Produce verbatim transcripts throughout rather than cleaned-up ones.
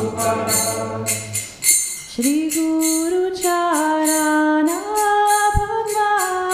Shri Guru Charana Padma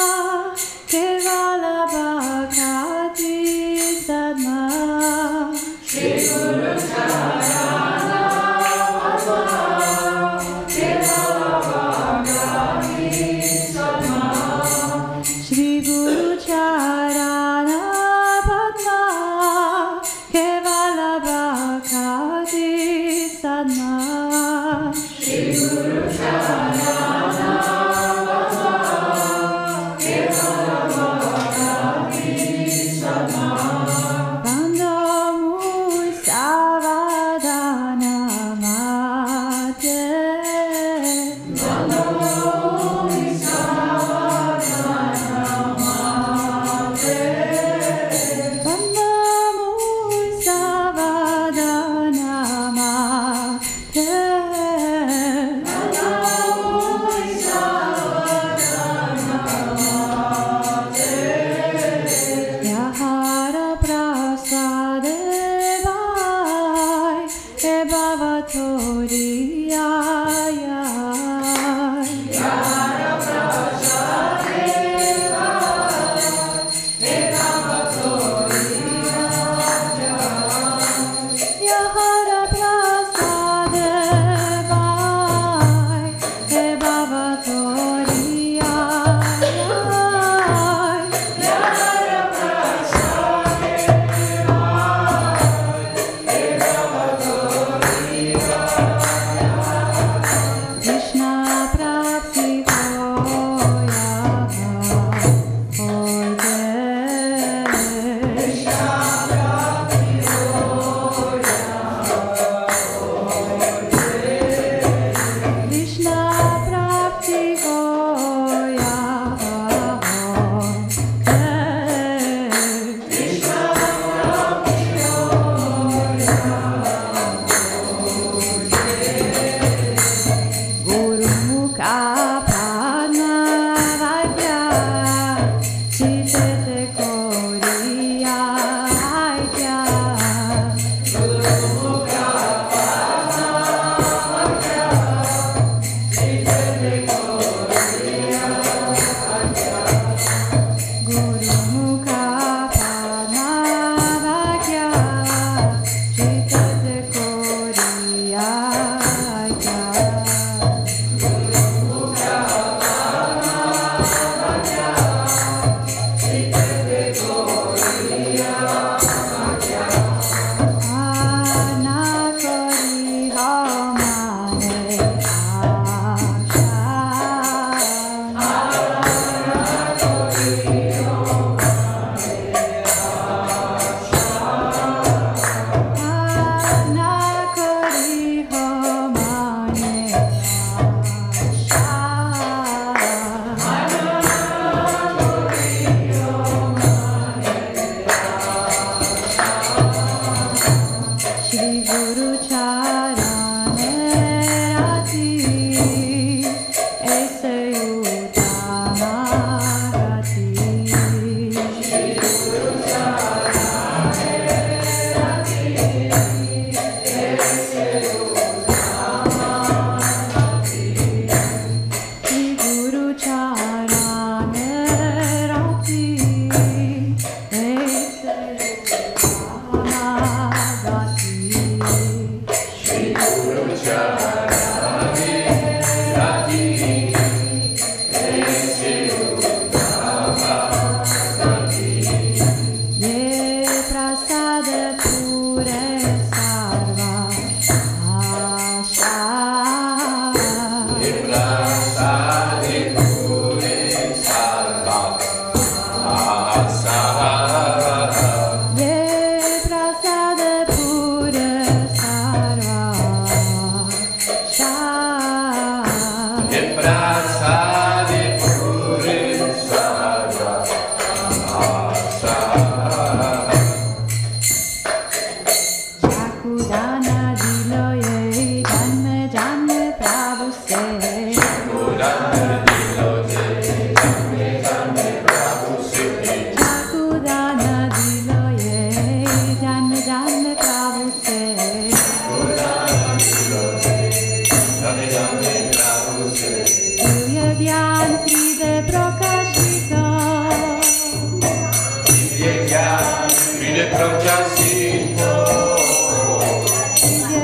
Kevala Bhakti Sadma. Shri Guru Charana Padma Kevala Bhakti Sadma. Shri Guru Charana Padma Kevala Bhakti Sadma. Shri Guru Charana Padma Kevala Bhakti Sadma. Bando Mui Savadana Mate. Bando Mui Savadana Mate. Bando Mui Savadana Mate.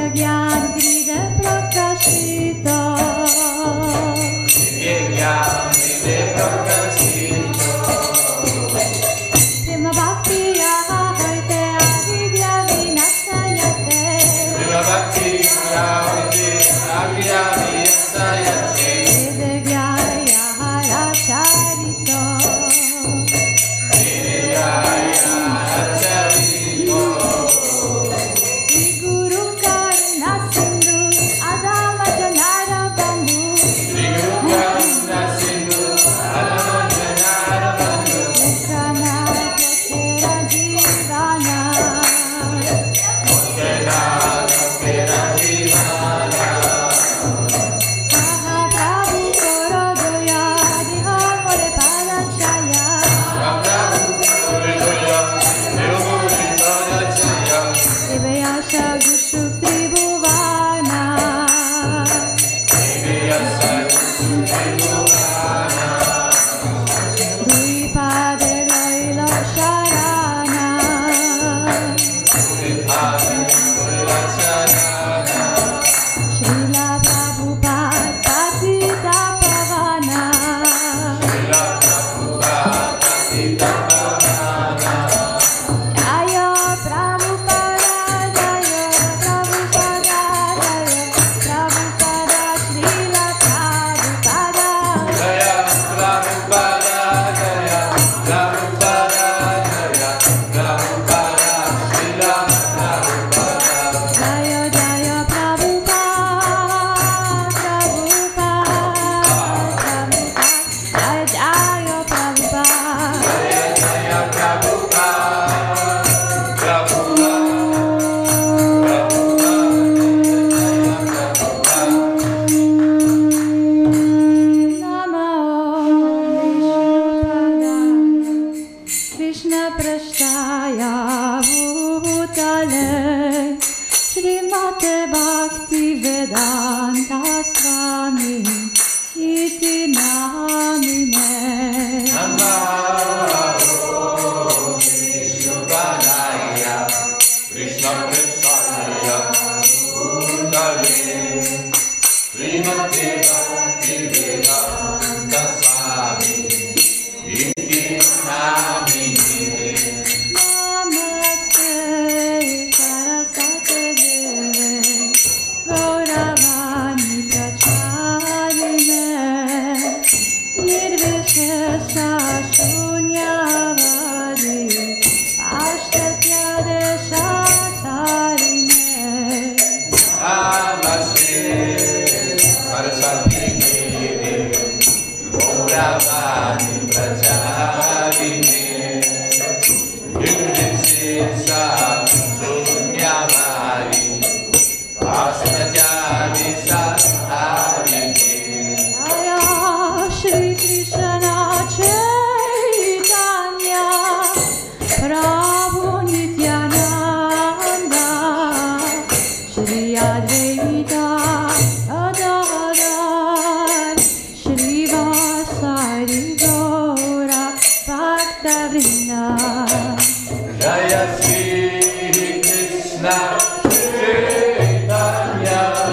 Jaya Sri Krishna Chaitanya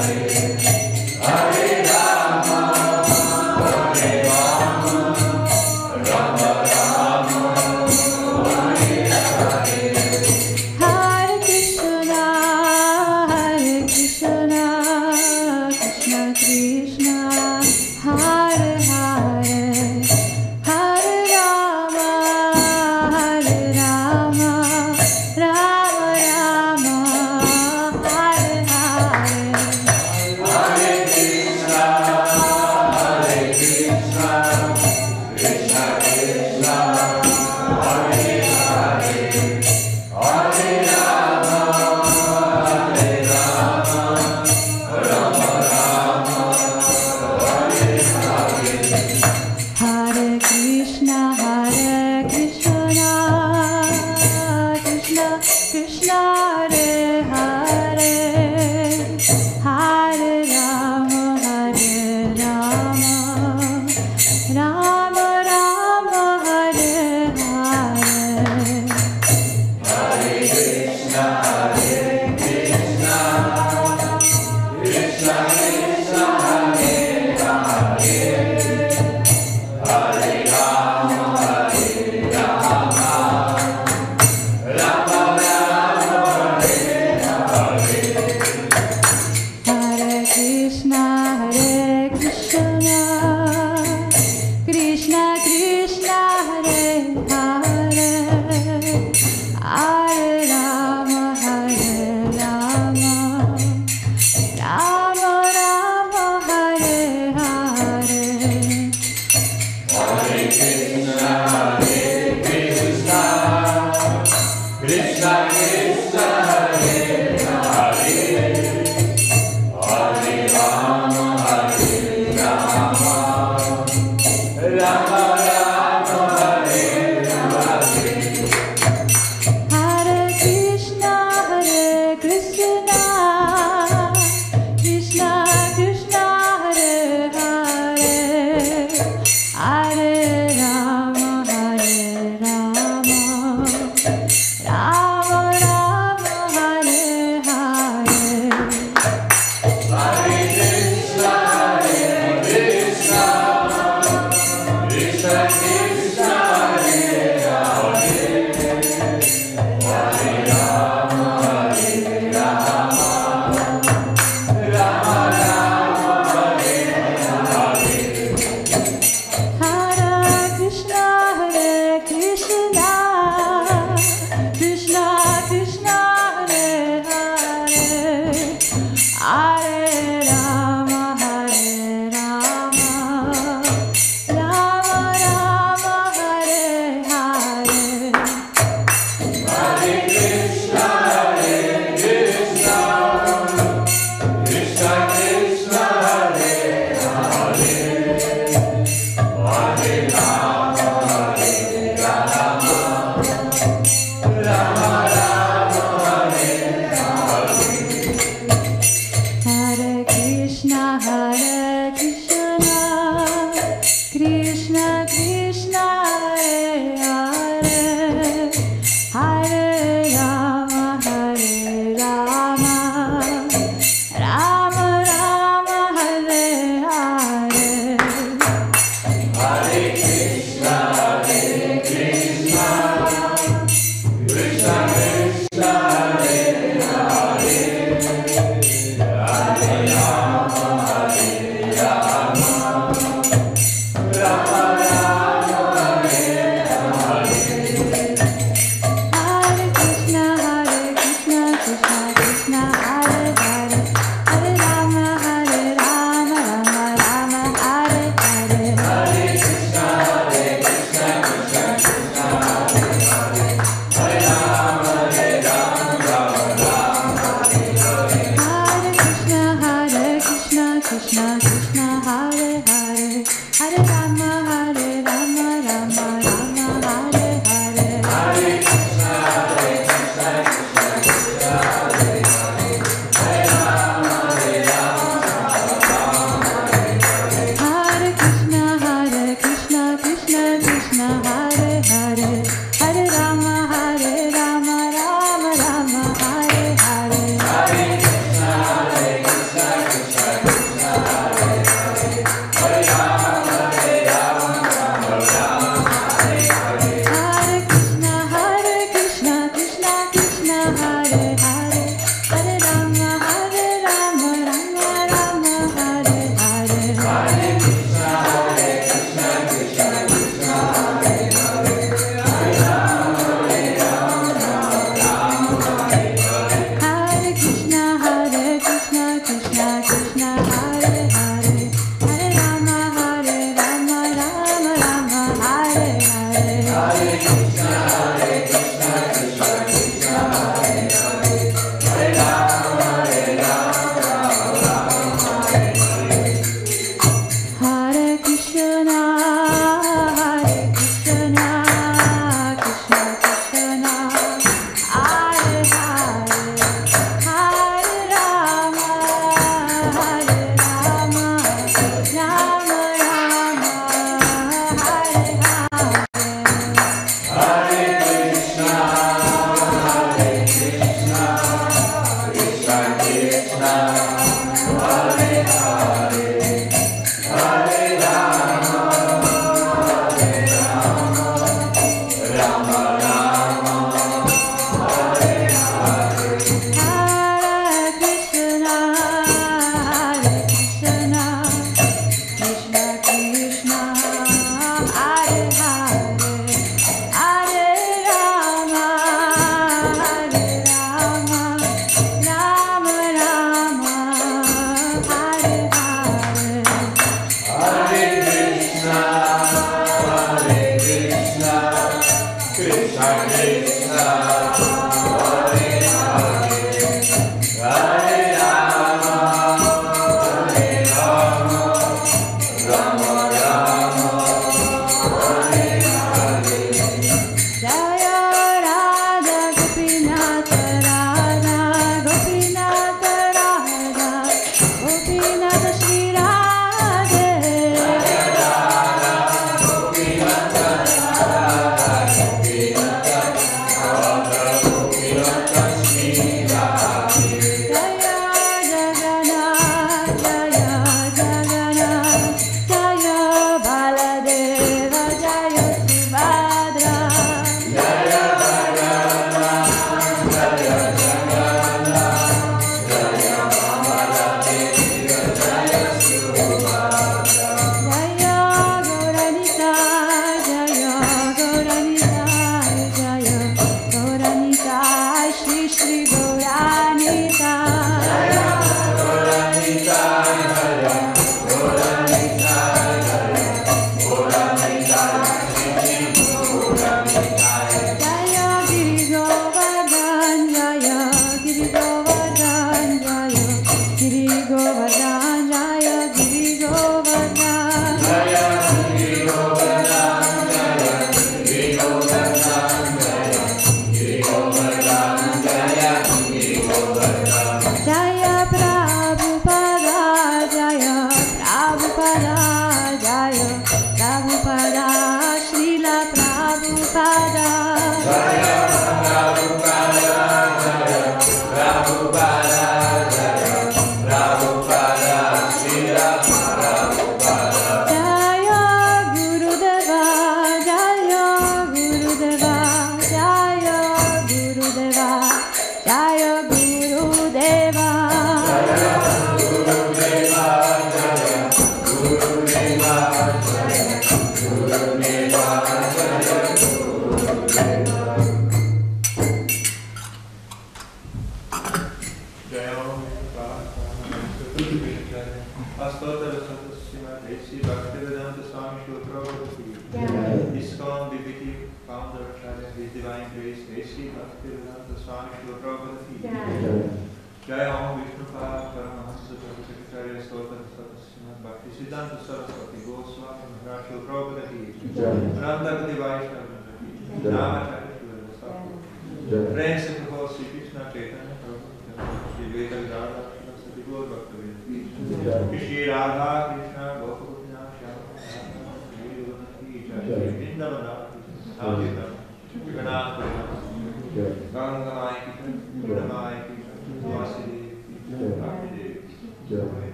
Hare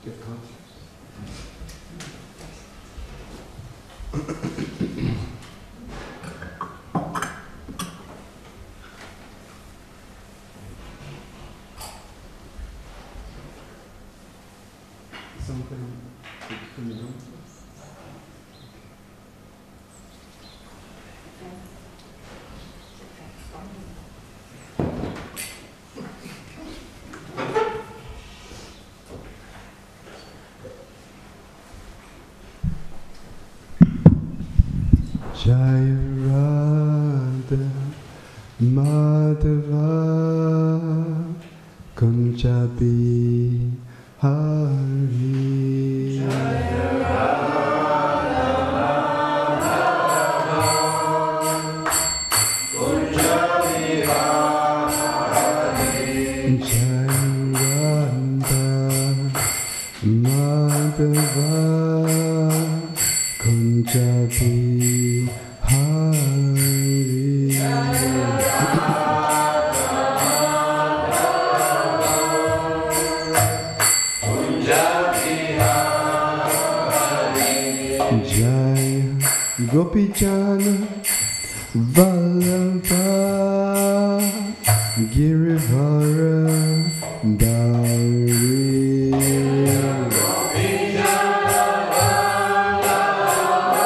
get conscious. Something coming on. Jaya Radha Madhava Kunja Bihari. Jaya Radha Madhava Kunja Bihari. Jaya Radha Madhava Kunja Bihari. Gopi Jana Vallabha Girivara Dari. Gopi Jana Vallabha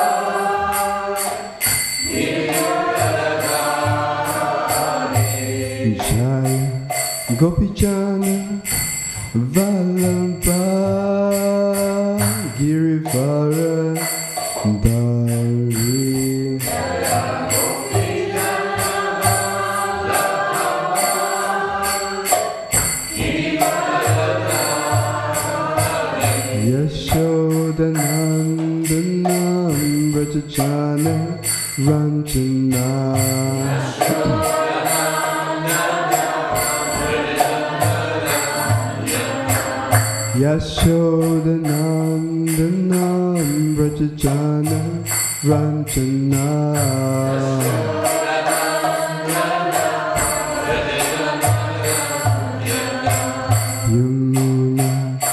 Girivara Dari. Jaya Gopi Jana Vallabha Girivara Dari. Yashodanandanam Vrajajana Ranjana. Yashodanandanam Vrajajana Ranjana. Yamuna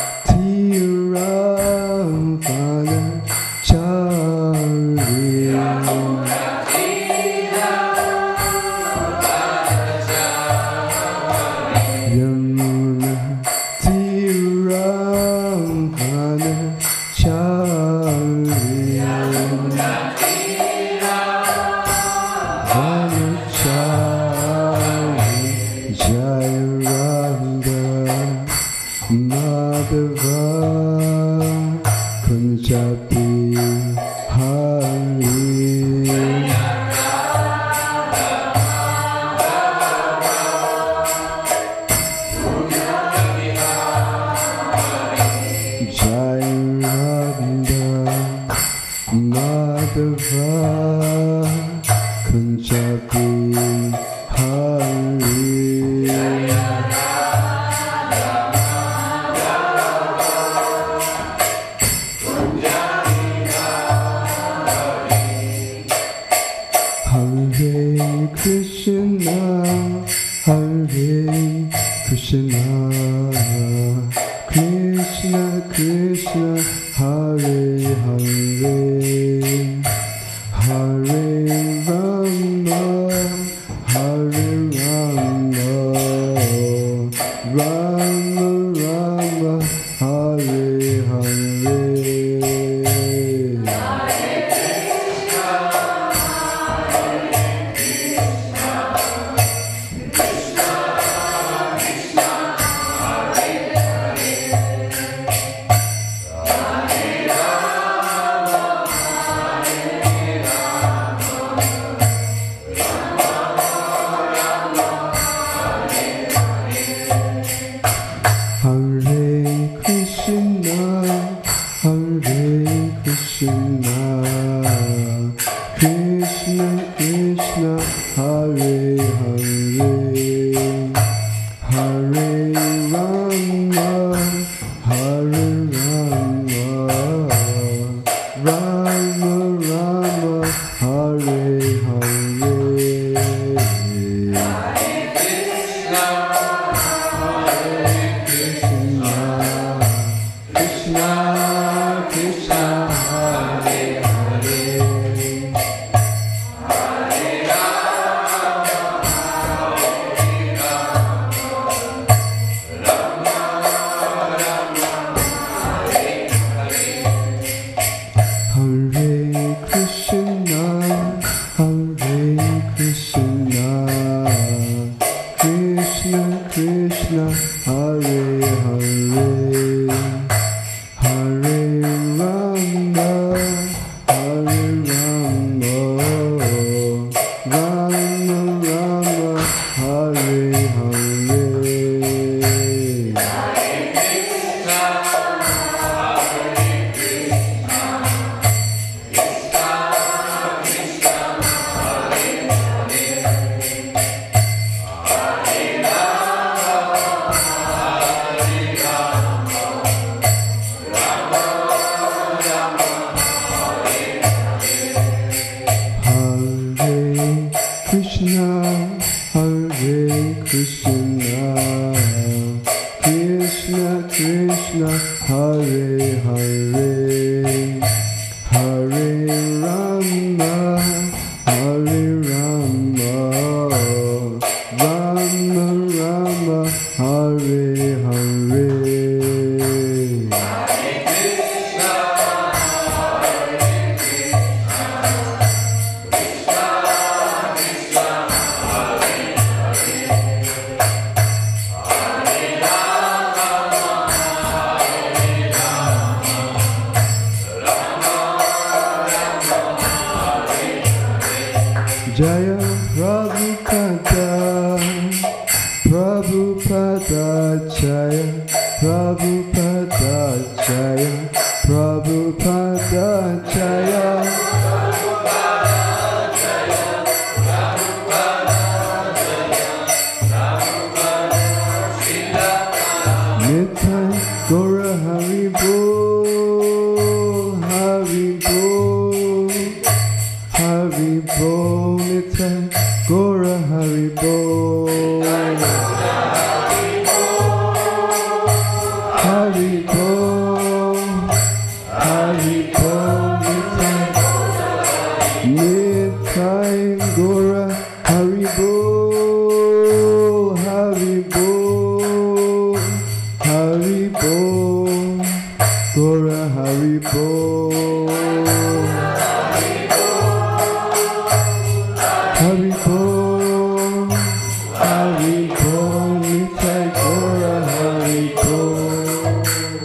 Tiravana Charya. Yamuna Tiravana Charya. Jaya Radha Madhava Kunja Bihari. Jaya Radha Madhava Kunja Bihari. Hare Krishna, Hare Krishna, Krishna Krishna, Hare Hare, Hare Rama, Hare Rama, Rama Rama, Hare Hare. Hare Krishna, Krishna, Hare Hare, Hare Rama, Hare Rama, Rama Rama, Hare Hare. Hare Krishna, Hare Krishna, Krishna Krishna, Hare Hare, Hare Rama, Hare Rama, Rama Rama, Hare Hare. Krishna, Hare Krishna, Krishna Krishna, Hare Hare, Hare Rama, Hare Rama, Rama Rama, Hare Hare. Jaya Prabhupada, Prabhupada Jaya, Prabhupada Jaya, Prabhupada Jaya. Nitai Gora Hari Bol, Hari Bol, Hari Bol, Nitai Gora Hari Bol, Hari Bol, Hari Bol, Nitai, Nitai Gora Hari Bol, Hari Bol, Hari Bol, Gora Hari Bol, Hari Bol, Hari Bol, Nitai Gora Hari Bol.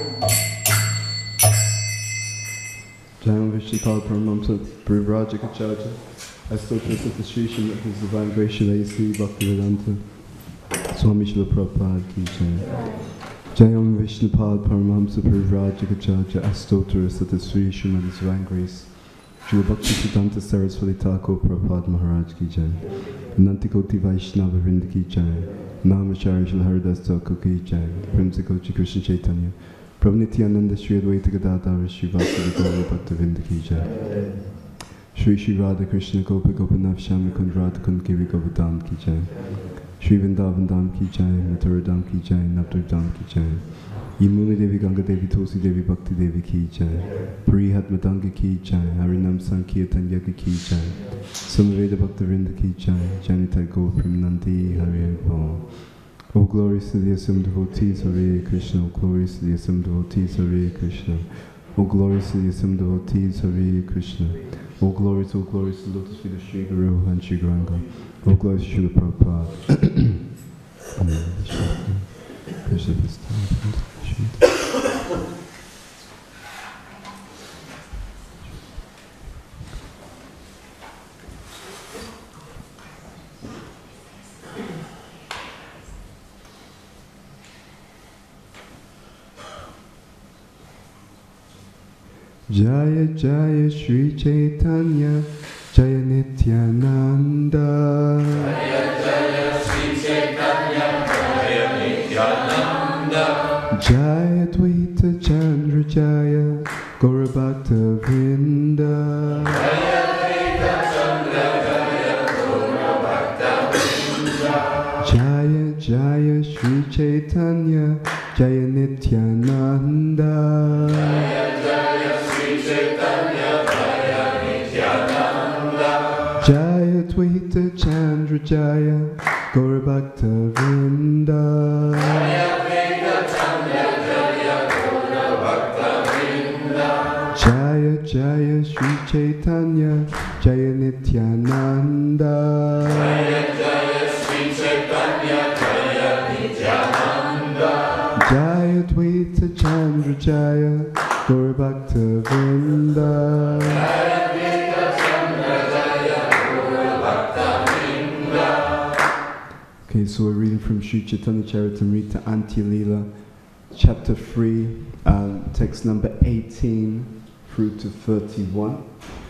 Jayam Vishnupad Paramamsa Brivrajakachaja, Astotra Sata Sri Srimad His Divine Grace Shri Sri Bhaktivedanta Swami Srila Prabhupada Ki Jai. Jayam Vishnupad Paramamsa Brivrajakachaja, Astotra Sata Sri Srimad His Divine Grace Shri Bhaktivedanta Saraswati Thakur Prabhupada Maharaj Ki Jai. Nantikoti Vaishnava Vrinda Ki Jai. Namacharya Shri Haridas Thakur Ki Jai. Primsikochi Krishna Chaitanya Prabhu Nityananda Shri Advaita Gadadhara Shri Vasudeva Gaura Bhaktivedanta Ki Jai. Shri Shri Radha Krishna Gopi Gopinath Shami Kund Radha Kund Giri Govardhan Ki Jai. Shri Vrindavan Dham Ki Jai, Mathura Dham Ki Jai, Navdar Dham Ki Jai. Yamuna Devi Ganga Devi Tulsi Devi Bhakti Devi Ki Jai. Prihat Madanga Ki Jai, Harinam Sankirtan Yaga Ki Jai. Samaveda Bhakta Vrinda Ki Jai, Janitai Gaur Premanandi Hari Bol. O glories to the assumed devotees, Hare Krishna. O glories to the assumed devotees, Hare Krishna. O glories to the assumed devotees, Hare Krishna. O glories, O glories to the lotus feet of Sri Guru and Sri Gauranga. O glories to Srila Prabhupada. Krishna Jaya Jaya Shri Chaitanya Jaya Nityananda Jaya Jaya Shri Chaitanya Jaya Nityananda Jaya Dvaita Chandra Jaya Gaura Bhakta Vrinda Jaya Dvaita Chandra Jaya Gaura Bhakta Vrinda Jaya Jaya Shri Chaitanya Jaya Nityananda Chandra Jaya Gaura Bhakta Vrinda. Jaya Veda Chandra Jaya Gaura Bhakta Vrinda. Jaya Jaya Sri Chaitanya Jaya Nityananda. Jaya Jaya Sri Chaitanya Jaya Nityananda. Jaya Dvaita Chandra Jaya Gaura Bhakta Vrinda. Jaya Veda Chandra Jaya Gaura Bhakta Vrinda. Okay, so we're reading from Sri Chaitanya Charitamrita Antya Leela, chapter three, um, text number eighteen through to thirty-one.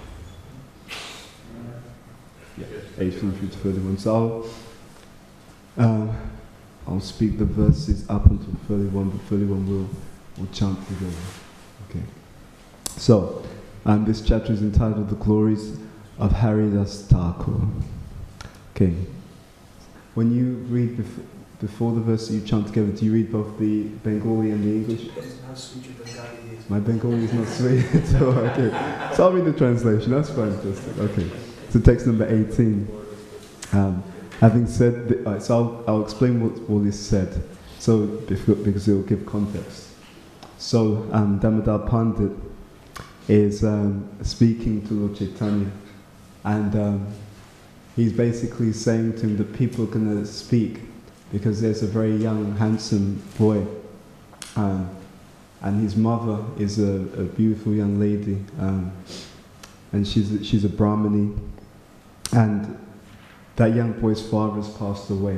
Yeah, eighteen through to thirty-one. So I'll, uh, I'll speak the verses up until thirty-one, but thirty-one will will chant together. Okay. So, um, this chapter is entitled "The Glories of Haridas Thakur." Okay. When you read bef- before the verse that you chant together, do you read both the Bengali and the English? My Bengali is not sweet. So, okay. So I'll read the translation. That's fantastic. Okay. So text number eighteen. Um, having said, th- uh, so I'll, I'll explain what all is said. So bef- because it will give context. So um, Damodar Pandit is um, speaking to Lord Chaitanya, and um, he's basically saying to him that people are going to speak because there's a very young, handsome boy, um, and his mother is a, a beautiful young lady, um, and she's a, she's a Brahmani, and that young boy's father has passed away.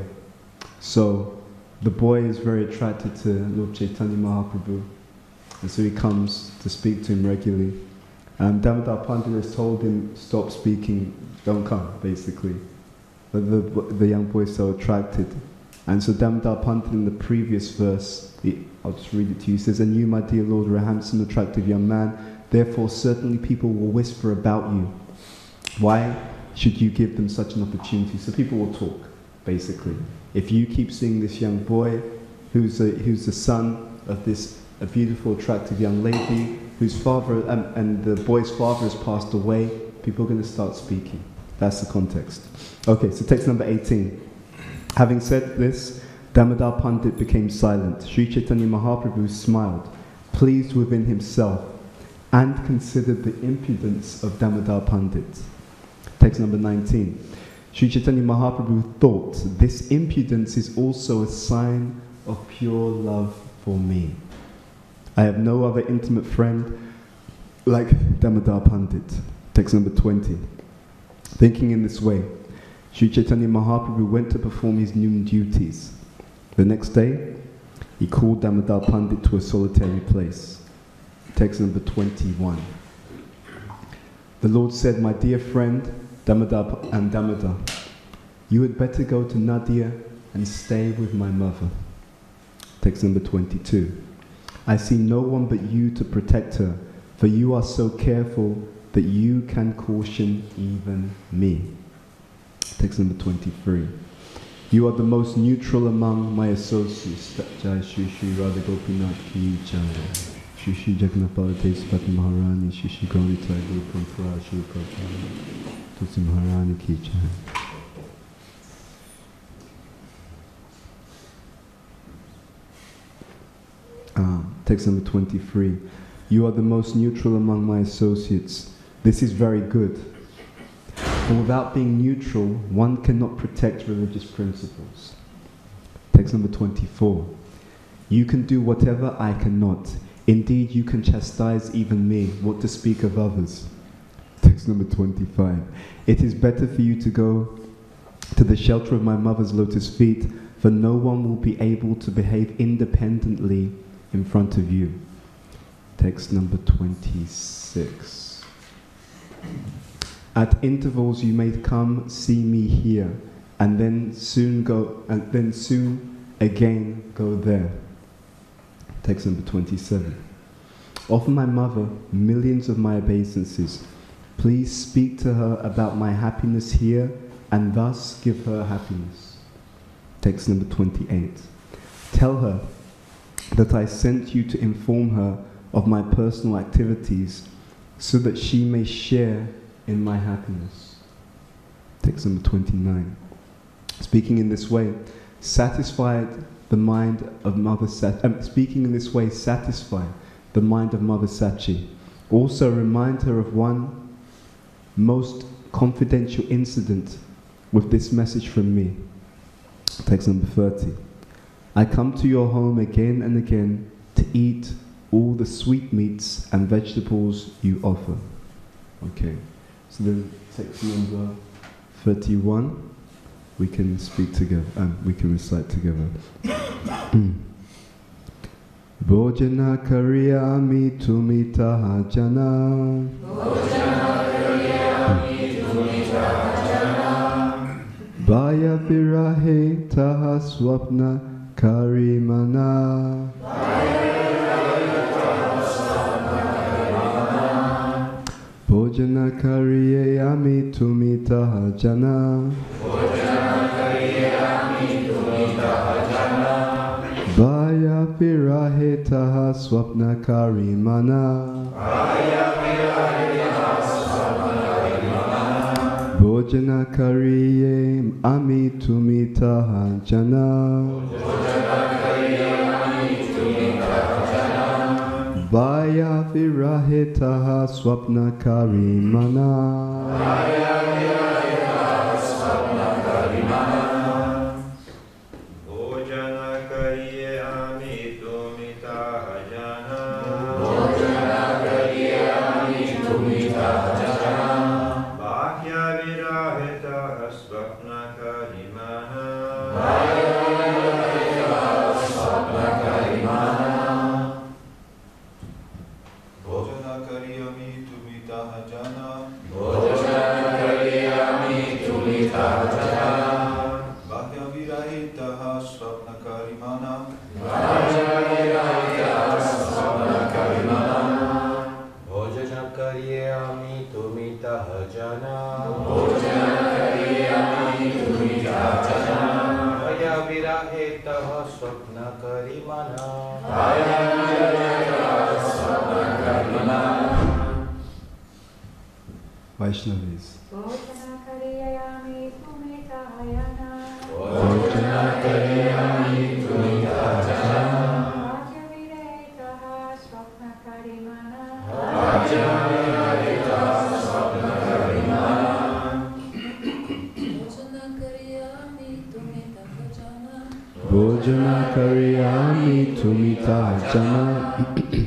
So the boy is very attracted to Lord Chaitanya Mahaprabhu, and so he comes to speak to him regularly. Um, Damodar Pandit has told him, stop speaking, don't come, basically. But the, the young boy is so attracted. And so Damodar Pandit in the previous verse, he, I'll just read it to you, he says, "And you, my dear Lord, are a handsome, attractive young man, therefore certainly people will whisper about you. Why should you give them such an opportunity?" So people will talk, basically. If you keep seeing this young boy, who's, a, who's the son of this a beautiful, attractive young lady, whose father, um, and the boy's father has passed away, people are going to start speaking. That's the context. Okay, so text number eighteen. Having said this, Damodar Pandit became silent. Sri Chaitanya Mahaprabhu smiled, pleased within himself, and considered the impudence of Damodar Pandit. Text number nineteen. Sri Chaitanya Mahaprabhu thought, this impudence is also a sign of pure love for me. I have no other intimate friend like Damodar Pandit. Text number twenty. Thinking in this way, Sri Chaitanya Mahaprabhu went to perform his noon duties. The next day, he called Damodar Pandit to a solitary place. Text number twenty-one. The Lord said, my dear friend, Damodar and Damodar, you had better go to Nadia and stay with my mother. Text number twenty-two. I see no one but you to protect her, for you are so careful that you can caution even me. Text number twenty-three. You are the most neutral among my associates. Jai Shri Shri Radha Gopinath Ki Jai. Shri Shri Jagannath Baladesh Pati Maharani. Shri Shri Gauri Thakur Pampara Shri Prabhupada. Tusi Maharani Ki Jai. Uh, text number twenty-three. You are the most neutral among my associates. This is very good. For without being neutral, one cannot protect religious principles. Text number twenty-four. You can do whatever I cannot. Indeed, you can chastise even me, what to speak of others. Text number twenty-five. It is better for you to go to the shelter of my mother's lotus feet, for no one will be able to behave independently in front of you. Text number twenty-six. At intervals you may come see me here, and then soon go, and then soon again go there. Text number twenty-seven. Offer my mother millions of my obeisances. Please speak to her about my happiness here, and thus give her happiness. Text number twenty-eight. Tell her that I sent you to inform her of my personal activities so that she may share in my happiness. Text number twenty-nine. Speaking in this way, satisfied the mind of Mother Sachi. Um, speaking in this way, satisfy the mind of Mother Sachi. Also remind her of one most confidential incident with this message from me. Text number thirty. I come to your home again and again to eat all the sweetmeats and vegetables you offer. Okay, so then text number thirty-one. We can speak together, and um, we can recite together. Bhojana kariyami tumita jana. Bhojana kariyami tumita jana. Bhaya virahe taha swapna karimana. Bhaya virahe taha swapna karimana. Bhojana kariyami tumita jana. Bhaya virahe taha swapna karimana. Bhaya virahe taha swapna karimana. Bhojana kariye ami tumita jana. Bhojana kariye ami tumita jana. Bhaya virahe taha swapna karimana. Bhaya virahe taha swapna karimana. Vaishnavis. Bhojana kariyami tumita hayana. Bhojana kariyami tumita jana. Bhajya viretaha swapna karimana. Bhajya viretaha swapna karimana. Bhojana kariyami tumita jana. Bhojana kariyami tumita jana.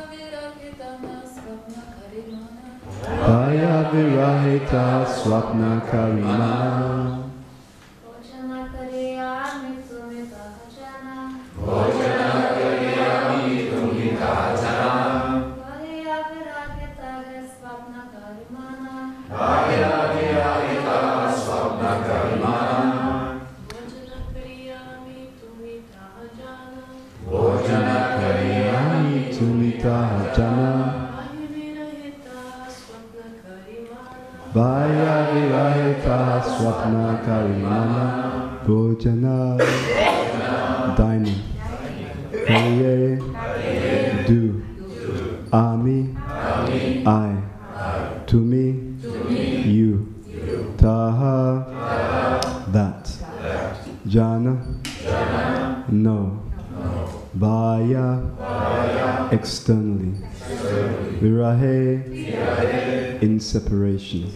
Bhaya virahita swapna karimana. Bhojana kariyami tumita jana. Bhojana kariyami tumita jana. Bhaya virahita swapna karimana. Bhaya virahita swapna karimana. Bhojana kariyami tumita jana. Bhojana kariyami tumita jana. Bhaya virahita swapna karimana. Bhojana, dining. Kariye, do. Ami, I. To me, you. Taha, that. Jana, no. Bhaya, externally. Virahe, in separation.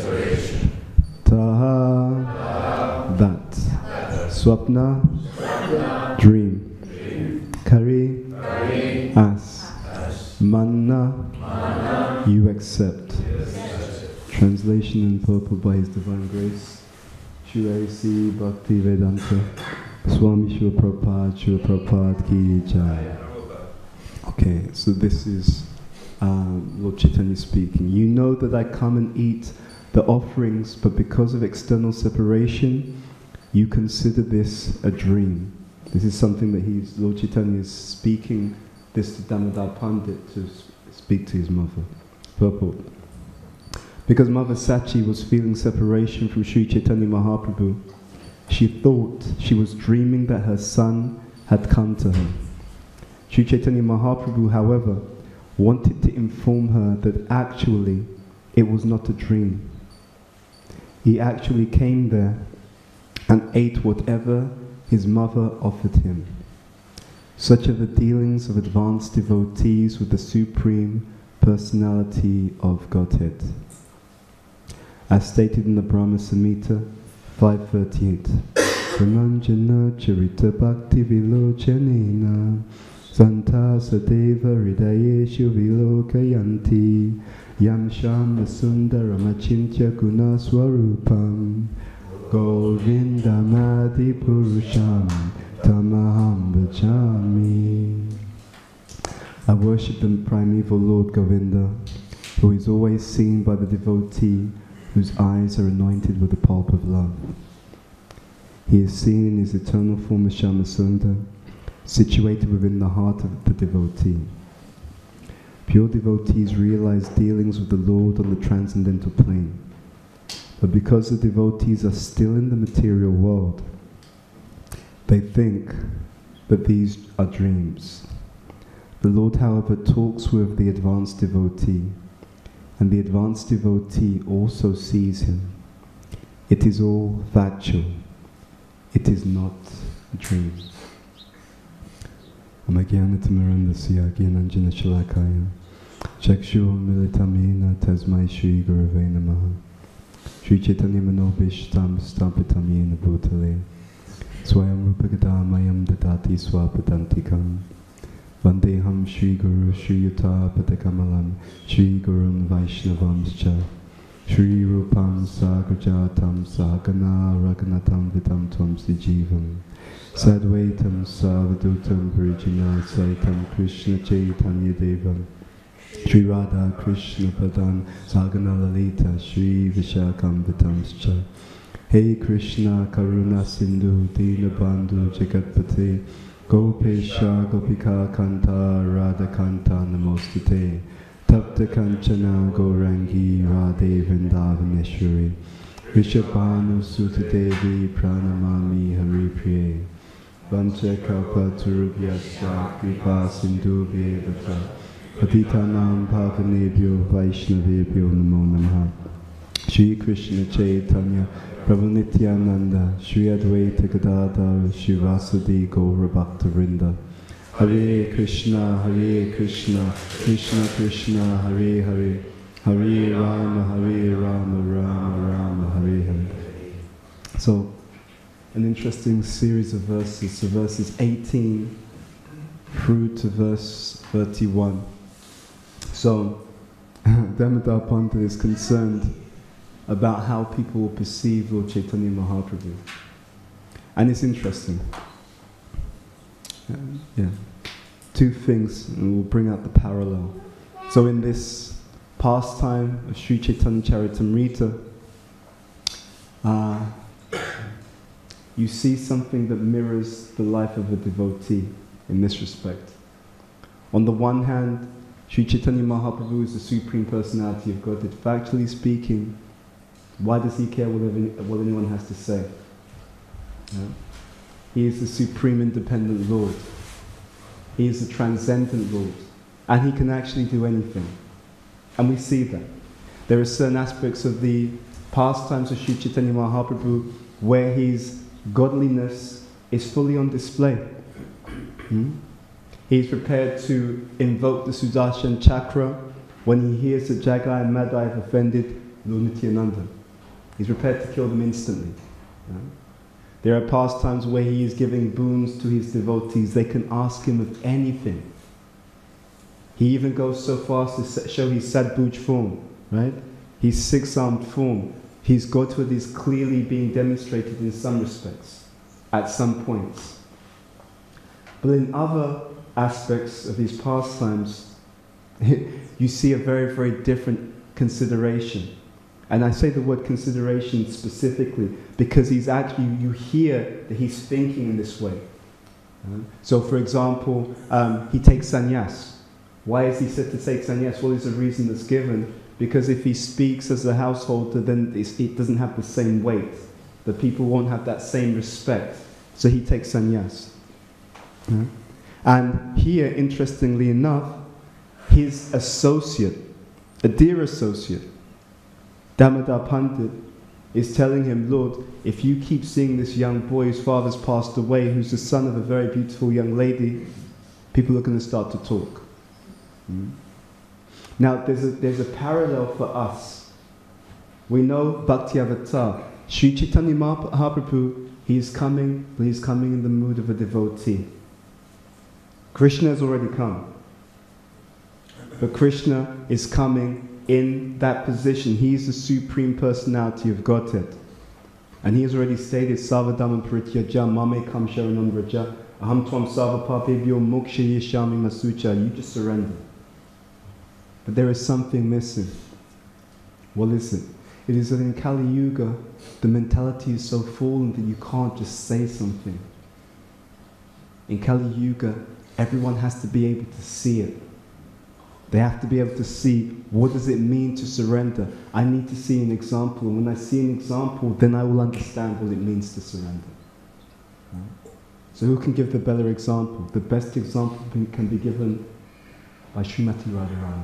Taha, that. Swapna, dream. Kari, as. Manna, you accept. Translation in purple by His Divine Grace, Srila A C Bhakti Vedanta Swami Srila Prabhupada, Srila Prabhupada Ki Jai. Okay, so this is um, Lord Chaitanya speaking. You know that I come and eat the offerings, but because of external separation, you consider this a dream. This is something that he's, Lord Chaitanya is speaking this to Damodar Pandit to speak to his mother. Purport. Because Mother Sachi was feeling separation from Sri Chaitanya Mahaprabhu, she thought she was dreaming that her son had come to her. Sri Chaitanya Mahaprabhu, however, wanted to inform her that actually it was not a dream. He actually came there and ate whatever his mother offered him. Such are the dealings of advanced devotees with the Supreme Personality of Godhead. As stated in the Brahma Samhita five thirty-eight, Pramanjana charita bhakti vilochanena santasa deva hridayeshu vilokayanti yam shama sundaramachintya guna swarupam govindamadi purusham tamaham bhajami. I worship the primeval Lord Govinda, who is always seen by the devotee whose eyes are anointed with the pulp of love. He is seen in his eternal form as Shyamasundar, situated within the heart of the devotee. Pure devotees realize dealings with the Lord on the transcendental plane. But because the devotees are still in the material world, they think that these are dreams. The Lord, however, talks with the advanced devotee, and the advanced devotee also sees him. It is all factual. It is not dreams. Amagyanatamarandasya gyananjana shalakaya Chakshu militamena tasmai Shri Gurave Namaha Shri Chaitanya Manobishtam Stapitam Yena Bhutale Swayam Rupagadhamayam Dadati Swapadantikam Vandeham Shri Guru Shri Yuta Padakamalam Shri Gurun Vaishnavamscha Shri Rupam Sagrajatam Sahagana Raganatam Vidam Tvam Sijivam Sadvaitam Savadutam Parijina Saitam Krishna Chaitanya Devam Shri Radha Krishna Padan Sagana Lalita Shri Vishakam Vitamscha Hey Krishna Karuna Sindhu Dina Bandhu Jagatpate Gopesha Gopika Kanta Radha Kanta Namostute Tapta Kanchana Gaurangi Radhe Vrindavaneshwari Rishabhanu Sutta Devi Pranamami Hari Priye Vancha Kalpa Turubhyasya Kripa Sindhu Vyevata Patitanam Pavanebhyo Vaishnavebhyo Namo Namaha Shri Krishna Chaitanya Prabhu Nityananda Shri Advaita Gadadhar Shri Vasudhi Gaura Bhakta Vrinda Hare Krishna, Hare Krishna, Krishna Krishna, Hare Hare, Hare Rama, Hare Rama, Rama Rama, Hare Hare. So, an interesting series of verses, so verses eighteen through to verse thirty-one. So, Damodar Pandit is concerned about how people will perceive Lord Chaitanya Mahaprabhu. And it's interesting. Um, yeah. Two things, and we'll bring out the parallel. So in this pastime of Sri Chaitanya Charitamrita, uh, you see something that mirrors the life of a devotee in this respect. On the one hand, Sri Chaitanya Mahaprabhu is the Supreme Personality of Godhead. Factually speaking, why does he care what, any, what anyone has to say? Yeah. He is the Supreme Independent Lord. He is the Transcendent Lord. And he can actually do anything. And we see that. There are certain aspects of the pastimes of Sri Chaitanya Mahaprabhu where his godliness is fully on display. Hmm? He is prepared to invoke the Sudarshan Chakra when he hears that Jagai and Madai have offended Lord Nityananda. He's prepared to kill them instantly. Yeah? There are pastimes where he is giving boons to his devotees. They can ask him of anything. He even goes so far as to show his Sadbhuj form, right? His six-armed form. His Godhood is clearly being demonstrated in some respects, at some points. But in other aspects of his pastimes, you see a very, very different consideration. And I say the word consideration specifically because he's actually, you hear that he's thinking in this way. Uh, so for example, um, he takes sannyas. Why is he said to take sannyas? Well, there's a reason that's given. Because if he speaks as a householder, then it doesn't have the same weight. The people won't have that same respect. So he takes sannyas. Uh, and here, interestingly enough, his associate, a dear associate, Damodar Pandit, is telling him, Lord, if you keep seeing this young boy whose father's passed away, who's the son of a very beautiful young lady, people are going to start to talk. Mm. Now, there's a, there's a parallel for us. We know Bhakti Avatar. Sri Chaitanya Mahaprabhu, he is coming, but he's coming in the mood of a devotee. Krishna has already come. But Krishna is coming in that position. He is the supreme personality of Godhead. And he has already stated, Savadhamma Parityaja Mame Kam Sharanam Vraja Aham Tvam Savapapebhyo Moksha Yeshami Masucha. You just surrender. But there is something missing. What is it? It is that in Kali Yuga, the mentality is so fallen that you can't just say something. In Kali Yuga, everyone has to be able to see it. They have to be able to see, what does it mean to surrender? I need to see an example. And when I see an example, then I will understand what it means to surrender. Right? So who can give the better example? The best example can be given by Srimati Radharani.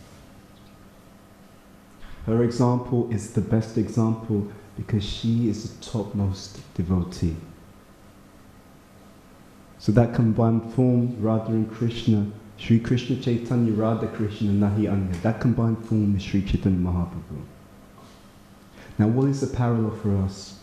Her example is the best example because she is the topmost devotee. So that combined form, Radha and Krishna, Sri Krishna Chaitanya Radha Krishna Nahi Anya, that combined form is Sri Chaitanya Mahaprabhu. Now what is the parallel for us?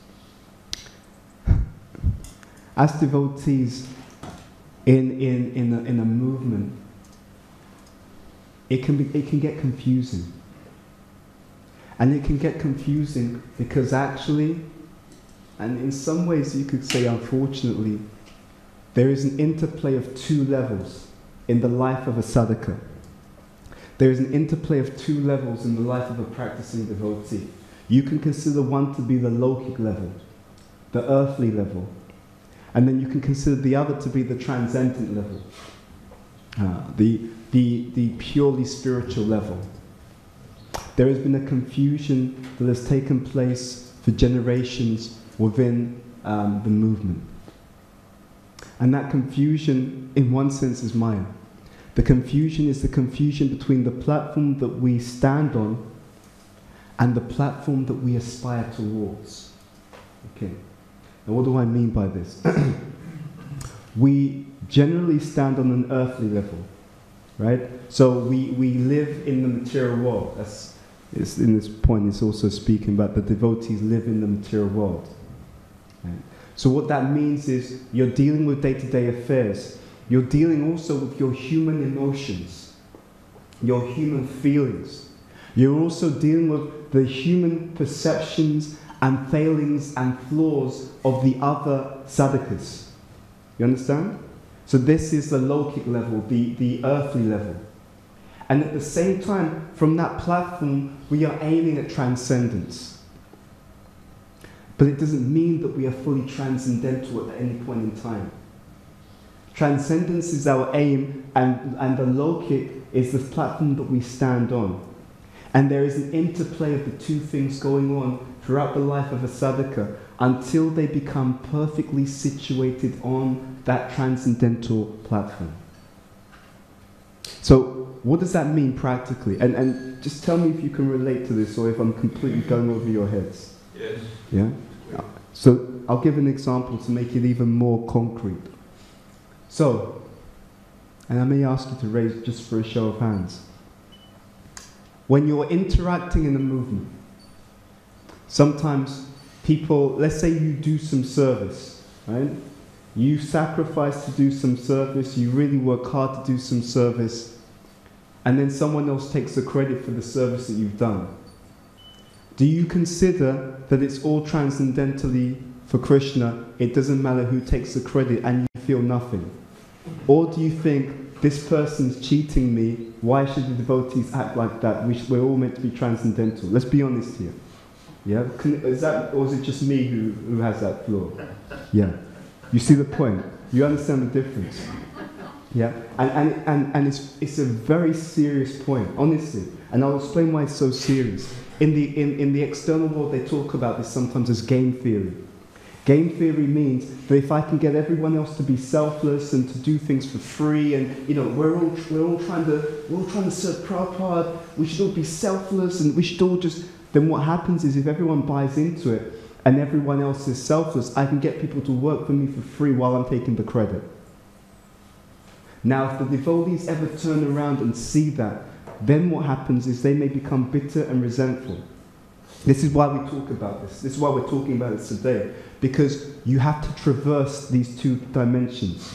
As devotees in, in, in, a, in a movement, it can, be, it can get confusing. And it can get confusing because actually, and in some ways you could say unfortunately, there is an interplay of two levels in the life of a sadhaka. There is an interplay of two levels in the life of a practicing devotee. You can consider one to be the lokic level, the earthly level, and then you can consider the other to be the transcendent level, uh, the, the, the purely spiritual level. There has been a confusion that has taken place for generations within um, the movement. And that confusion, in one sense, is Maya. The confusion is the confusion between the platform that we stand on and the platform that we aspire towards. Okay. Now what do I mean by this? We generally stand on an earthly level, right? So we, we live in the material world. That's, it's, in this point, it's also speaking about the devotees live in the material world. Right? So what that means is you're dealing with day-to-day affairs. You're dealing also with your human emotions, your human feelings. You're also dealing with the human perceptions and failings and flaws of the other sadhakas. You understand? So this is the lokic level, the, the earthly level. And at the same time, from that platform, we are aiming at transcendence. But it doesn't mean that we are fully transcendental at any point in time. Transcendence is our aim, and, and the lokic is the platform that we stand on. And there is an interplay of the two things going on throughout the life of a sadhaka until they become perfectly situated on that transcendental platform. So, what does that mean practically? And, and just tell me if you can relate to this or if I'm completely going over your heads. Yes. Yeah? So, I'll give an example to make it even more concrete. So, and I may ask you to raise just for a show of hands. When you're interacting in a movement, sometimes people, let's say you do some service, right? You sacrifice to do some service, you really work hard to do some service, and then someone else takes the credit for the service that you've done. Do you consider that it's all transcendentally for Krishna, it doesn't matter who takes the credit and you feel nothing? Or do you think, this person's cheating me, why should the devotees act like that? We should, we're all meant to be transcendental. Let's be honest here. Yeah? Can, is that, or is it just me who, who has that flaw? Yeah. You see the point? You understand the difference? Yeah? And, and, and, and it's, it's a very serious point, honestly. And I'll explain why it's so serious. In the, in, in the external world, they talk about this sometimes as game theory. Game theory means that if I can get everyone else to be selfless and to do things for free, and you know, we're all we're all trying to we're all trying to serve Prabhupada. We should all be selfless, and we should all just then what happens is if everyone buys into it and everyone else is selfless, I can get people to work for me for free while I'm taking the credit. Now, if the devotees ever turn around and see that, then what happens is they may become bitter and resentful. This is why we talk about this. This is why we're talking about this today. Because you have to traverse these two dimensions.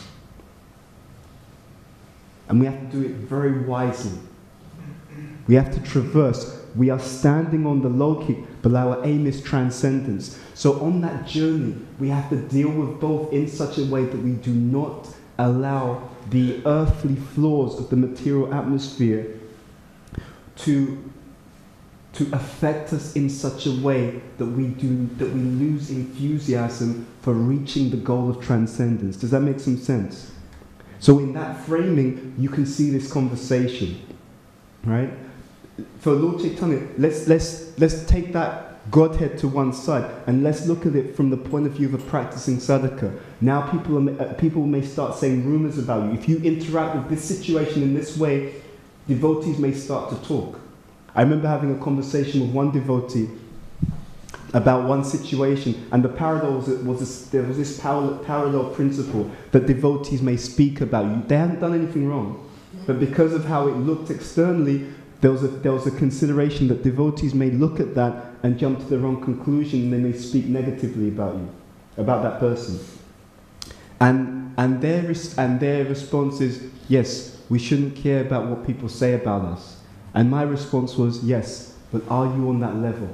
And we have to do it very wisely. We have to traverse. We are standing on the Lokik, but our aim is transcendence. So on that journey, we have to deal with both in such a way that we do not allow the earthly flaws of the material atmosphere to, to affect us in such a way that we do that we lose enthusiasm for reaching the goal of transcendence. Does that make some sense? So in that framing, you can see this conversation, right? For Lord Chaitanya, let's let's let's take that Godhead to one side and let's look at it from the point of view of a practicing sadhaka. Now people are, uh, people may start saying rumors about you. If you interact with this situation in this way, devotees may start to talk. I remember having a conversation with one devotee about one situation, and the parallel was, was this, there was this parallel, parallel principle that devotees may speak about you. They haven't done anything wrong, but because of how it looked externally, there was a, there was a consideration that devotees may look at that and jump to the wrong conclusion, and they may speak negatively about you, about that person. And, and, their, res- and their response is, yes, we shouldn't care about what people say about us. And my response was, yes, but are you on that level?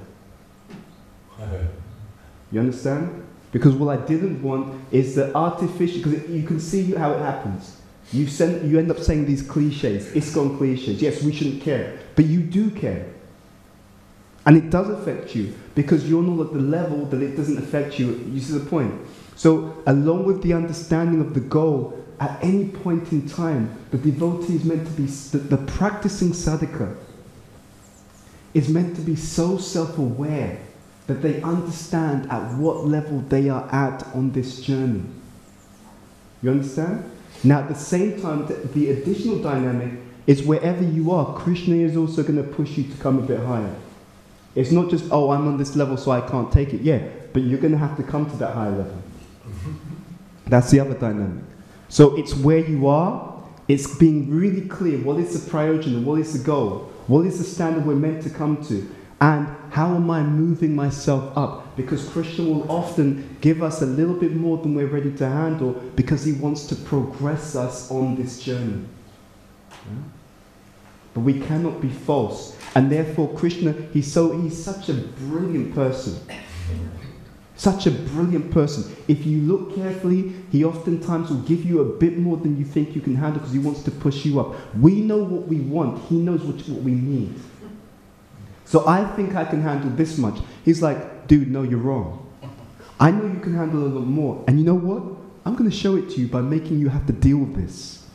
You understand? Because what I didn't want is the artificial, because you can see how it happens. You, send, you end up saying these cliches, ISKCON cliches. Yes, we shouldn't care. But you do care. And it does affect you, because you're not at the level that it doesn't affect you. You see the point? So, along with the understanding of the goal, at any point in time, the devotee is meant to be, the, the practicing sadhaka is meant to be so self-aware that they understand at what level they are at on this journey. You understand? Now, at the same time, the, the additional dynamic is wherever you are, Krishna is also going to push you to come a bit higher. It's not just, oh, I'm on this level so I can't take it. Yeah, but you're going to have to come to that higher level. That's the other dynamic. So it's where you are, it's being really clear what is the prayojana, what is the goal, what is the standard we're meant to come to, and how am I moving myself up? Because Krishna will often give us a little bit more than we're ready to handle because he wants to progress us on this journey. Yeah? But we cannot be false. And therefore Krishna, he's, so, he's such a brilliant person. Such a brilliant person. If you look carefully, he oftentimes will give you a bit more than you think you can handle because he wants to push you up. We know what we want. He knows what, what we need. So I think I can handle this much. He's like, dude, no, you're wrong. I know you can handle a lot more. And you know what? I'm going to show it to you by making you have to deal with this.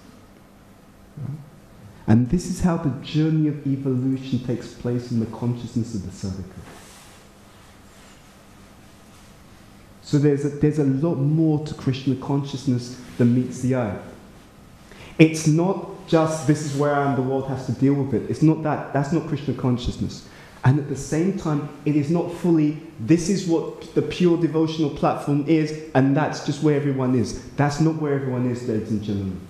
And this is how the journey of evolution takes place in the consciousness of the sadhaka. So there's a, there's a lot more to Krishna consciousness than meets the eye. It's not just, this is where I am, the world has to deal with it. It's not that. That's not Krishna consciousness. And at the same time, it is not fully, this is what the pure devotional platform is, and that's just where everyone is. That's not where everyone is, ladies and gentlemen.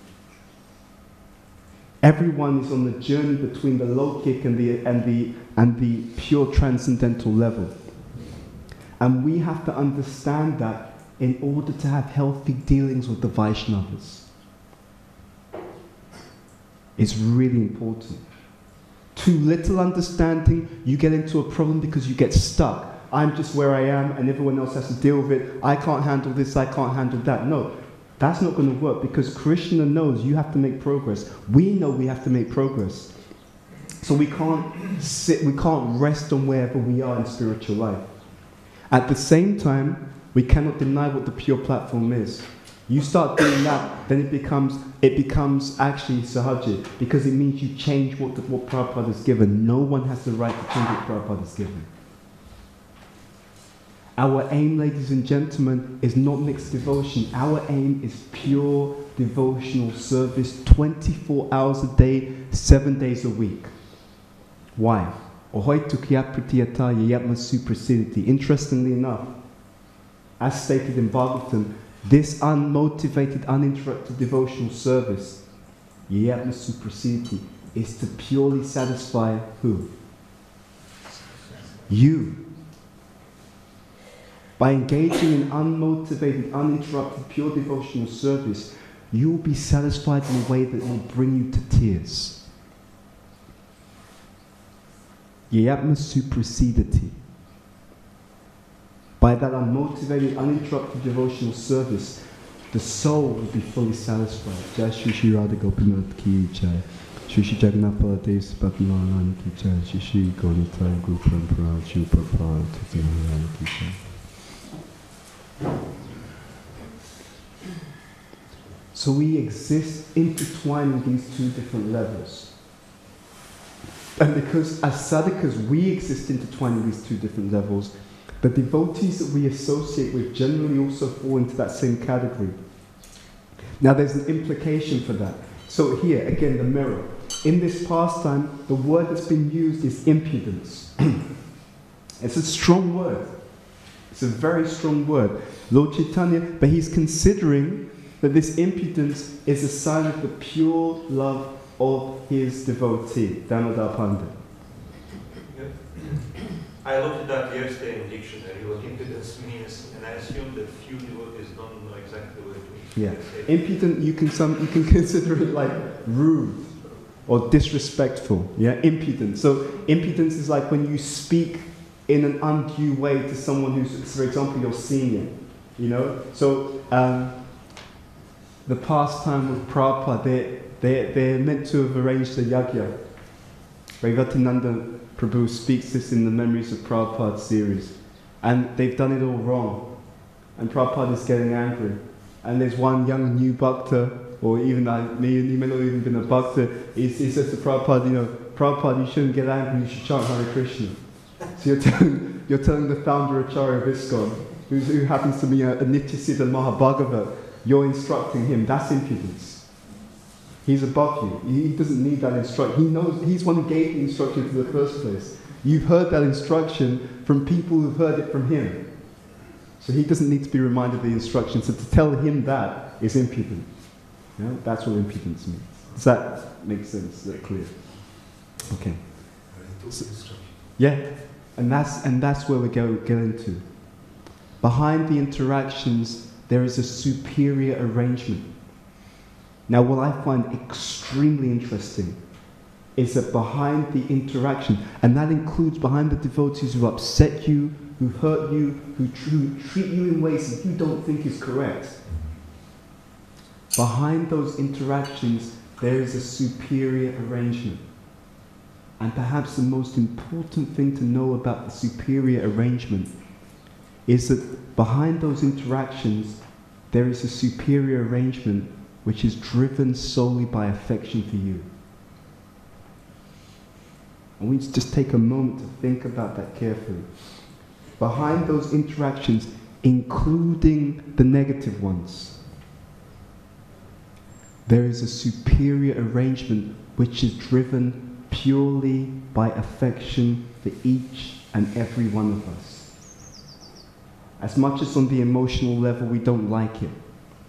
Everyone is on the journey between the Lokik and the, and the, and the pure transcendental level. And we have to understand that in order to have healthy dealings with the Vaishnavas. It's really important. Too little understanding, you get into a problem because you get stuck. I'm just where I am and everyone else has to deal with it. I can't handle this, I can't handle that. No, that's not going to work because Krishna knows you have to make progress. We know we have to make progress. So we can't sit, we can't rest on wherever we are in spiritual life. At the same time, we cannot deny what the pure platform is. You start doing that, then it becomes it becomes actually sahaja, because it means you change what the, what Prabhupada has given. No one has the right to change what Prabhupada has given. Our aim, ladies and gentlemen, is not mixed devotion. Our aim is pure devotional service, twenty-four hours a day, seven days a week. Why? Ahoitukya yatma supersedity. Interestingly enough, as stated in Bhagavatam, this unmotivated, uninterrupted devotional service, yatma supersedity, is to purely satisfy who? You. By engaging in unmotivated, uninterrupted, pure devotional service, you will be satisfied in a way that will bring you to tears. Yatma supersedity. By that unmotivated, uninterrupted devotional service, the soul will be fully satisfied. Jai Shri Shri Radha Gopinath Ki Jai. Shri Shri Jagannath Baladev Bhatmalan Ki Jai. Shri Shri Gaunitai Guru Parampara Shri Prabhupada Tithinaran Ki Jai. So we exist intertwined in these two different levels. And because as sadhakas we exist intertwined in these two different levels, the devotees that we associate with generally also fall into that same category. Now there's an implication for that. So here, again, the mirror. In this pastime, the word that's been used is impudence. It's a strong word. It's a very strong word. Lord Chaitanya, but he's considering that this impudence is a sign of the pure love of his devotee, Damodar Pandit. I looked at that yesterday in dictionary, what impudence means, and I assume that few devotees don't know exactly what it means. Yeah, impudent, you can some you can consider it like rude or disrespectful. Yeah, impudent. So impudence is like when you speak in an undue way to someone who's, for example, your senior. You know. So um, the pastime with Prabhupada, they they they're meant to have arranged the yagya. Bhagavananda Prabhu speaks this in the Memories of Prabhupada series. And they've done it all wrong. And Prabhupada is getting angry. And there's one young new bhakta, or even like me, he may not even been a bhakta, he, he says to Prabhupada, you know, Prabhupada, you shouldn't get angry, you should chant Hare Krishna. So you're telling, you're telling the founder Acharya of ISKCON, who's, who happens to be a, a Nityasiddha Mahabhagava, you're instructing him. That's impudence. He's above you. He doesn't need that instruction. He knows, he's one who gave the instruction in the first place. You've heard that instruction from people who've heard it from him. So he doesn't need to be reminded of the instruction. So to tell him that is impudent. Yeah? That's what impudence means. Does that make sense? Is that clear? Okay. So, yeah. And that's, and that's where we go, go into. Behind the interactions, there is a superior arrangement. Now, what I find extremely interesting is that behind the interaction, and that includes behind the devotees who upset you, who hurt you, who, tr who treat you in ways that you don't think is correct, behind those interactions, there is a superior arrangement. And perhaps the most important thing to know about the superior arrangement is that behind those interactions, there is a superior arrangement which is driven solely by affection for you. And we need to just take a moment to think about that carefully. Behind those interactions, including the negative ones, there is a superior arrangement which is driven purely by affection for each and every one of us. As much as on the emotional level we don't like it,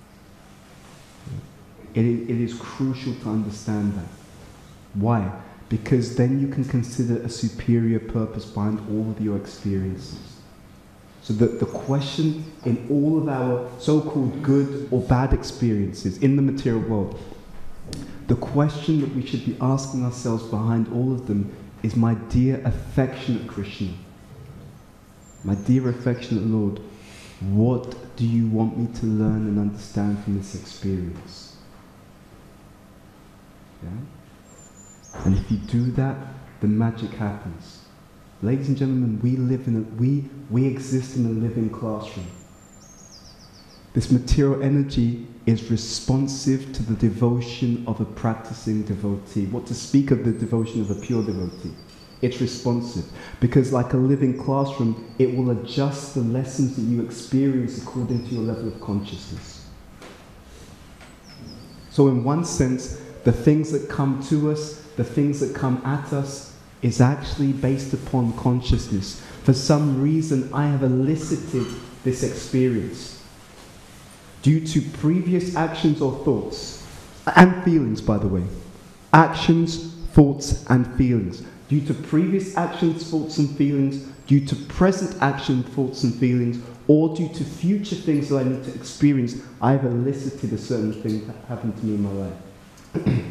It is, it is crucial to understand that. Why? Because then you can consider a superior purpose behind all of your experiences. So the, the question in all of our so-called good or bad experiences in the material world, the question that we should be asking ourselves behind all of them is, my dear affectionate Krishna, my dear affectionate Lord, what do you want me to learn and understand from this experience? Yeah? And if you do that, the magic happens. Ladies and gentlemen, we live in a, we, we exist in a living classroom. This material energy is responsive to the devotion of a practicing devotee. What to speak of the devotion of a pure devotee? It's responsive. Because like a living classroom, it will adjust the lessons that you experience according to your level of consciousness. So in one sense, the things that come to us, the things that come at us, is actually based upon consciousness. For some reason, I have elicited this experience due to previous actions or thoughts, and feelings, by the way. Actions, thoughts, and feelings. Due to previous actions, thoughts, and feelings, due to present action, thoughts, and feelings, or due to future things that I need to experience, I have elicited a certain thing that happened to me in my life.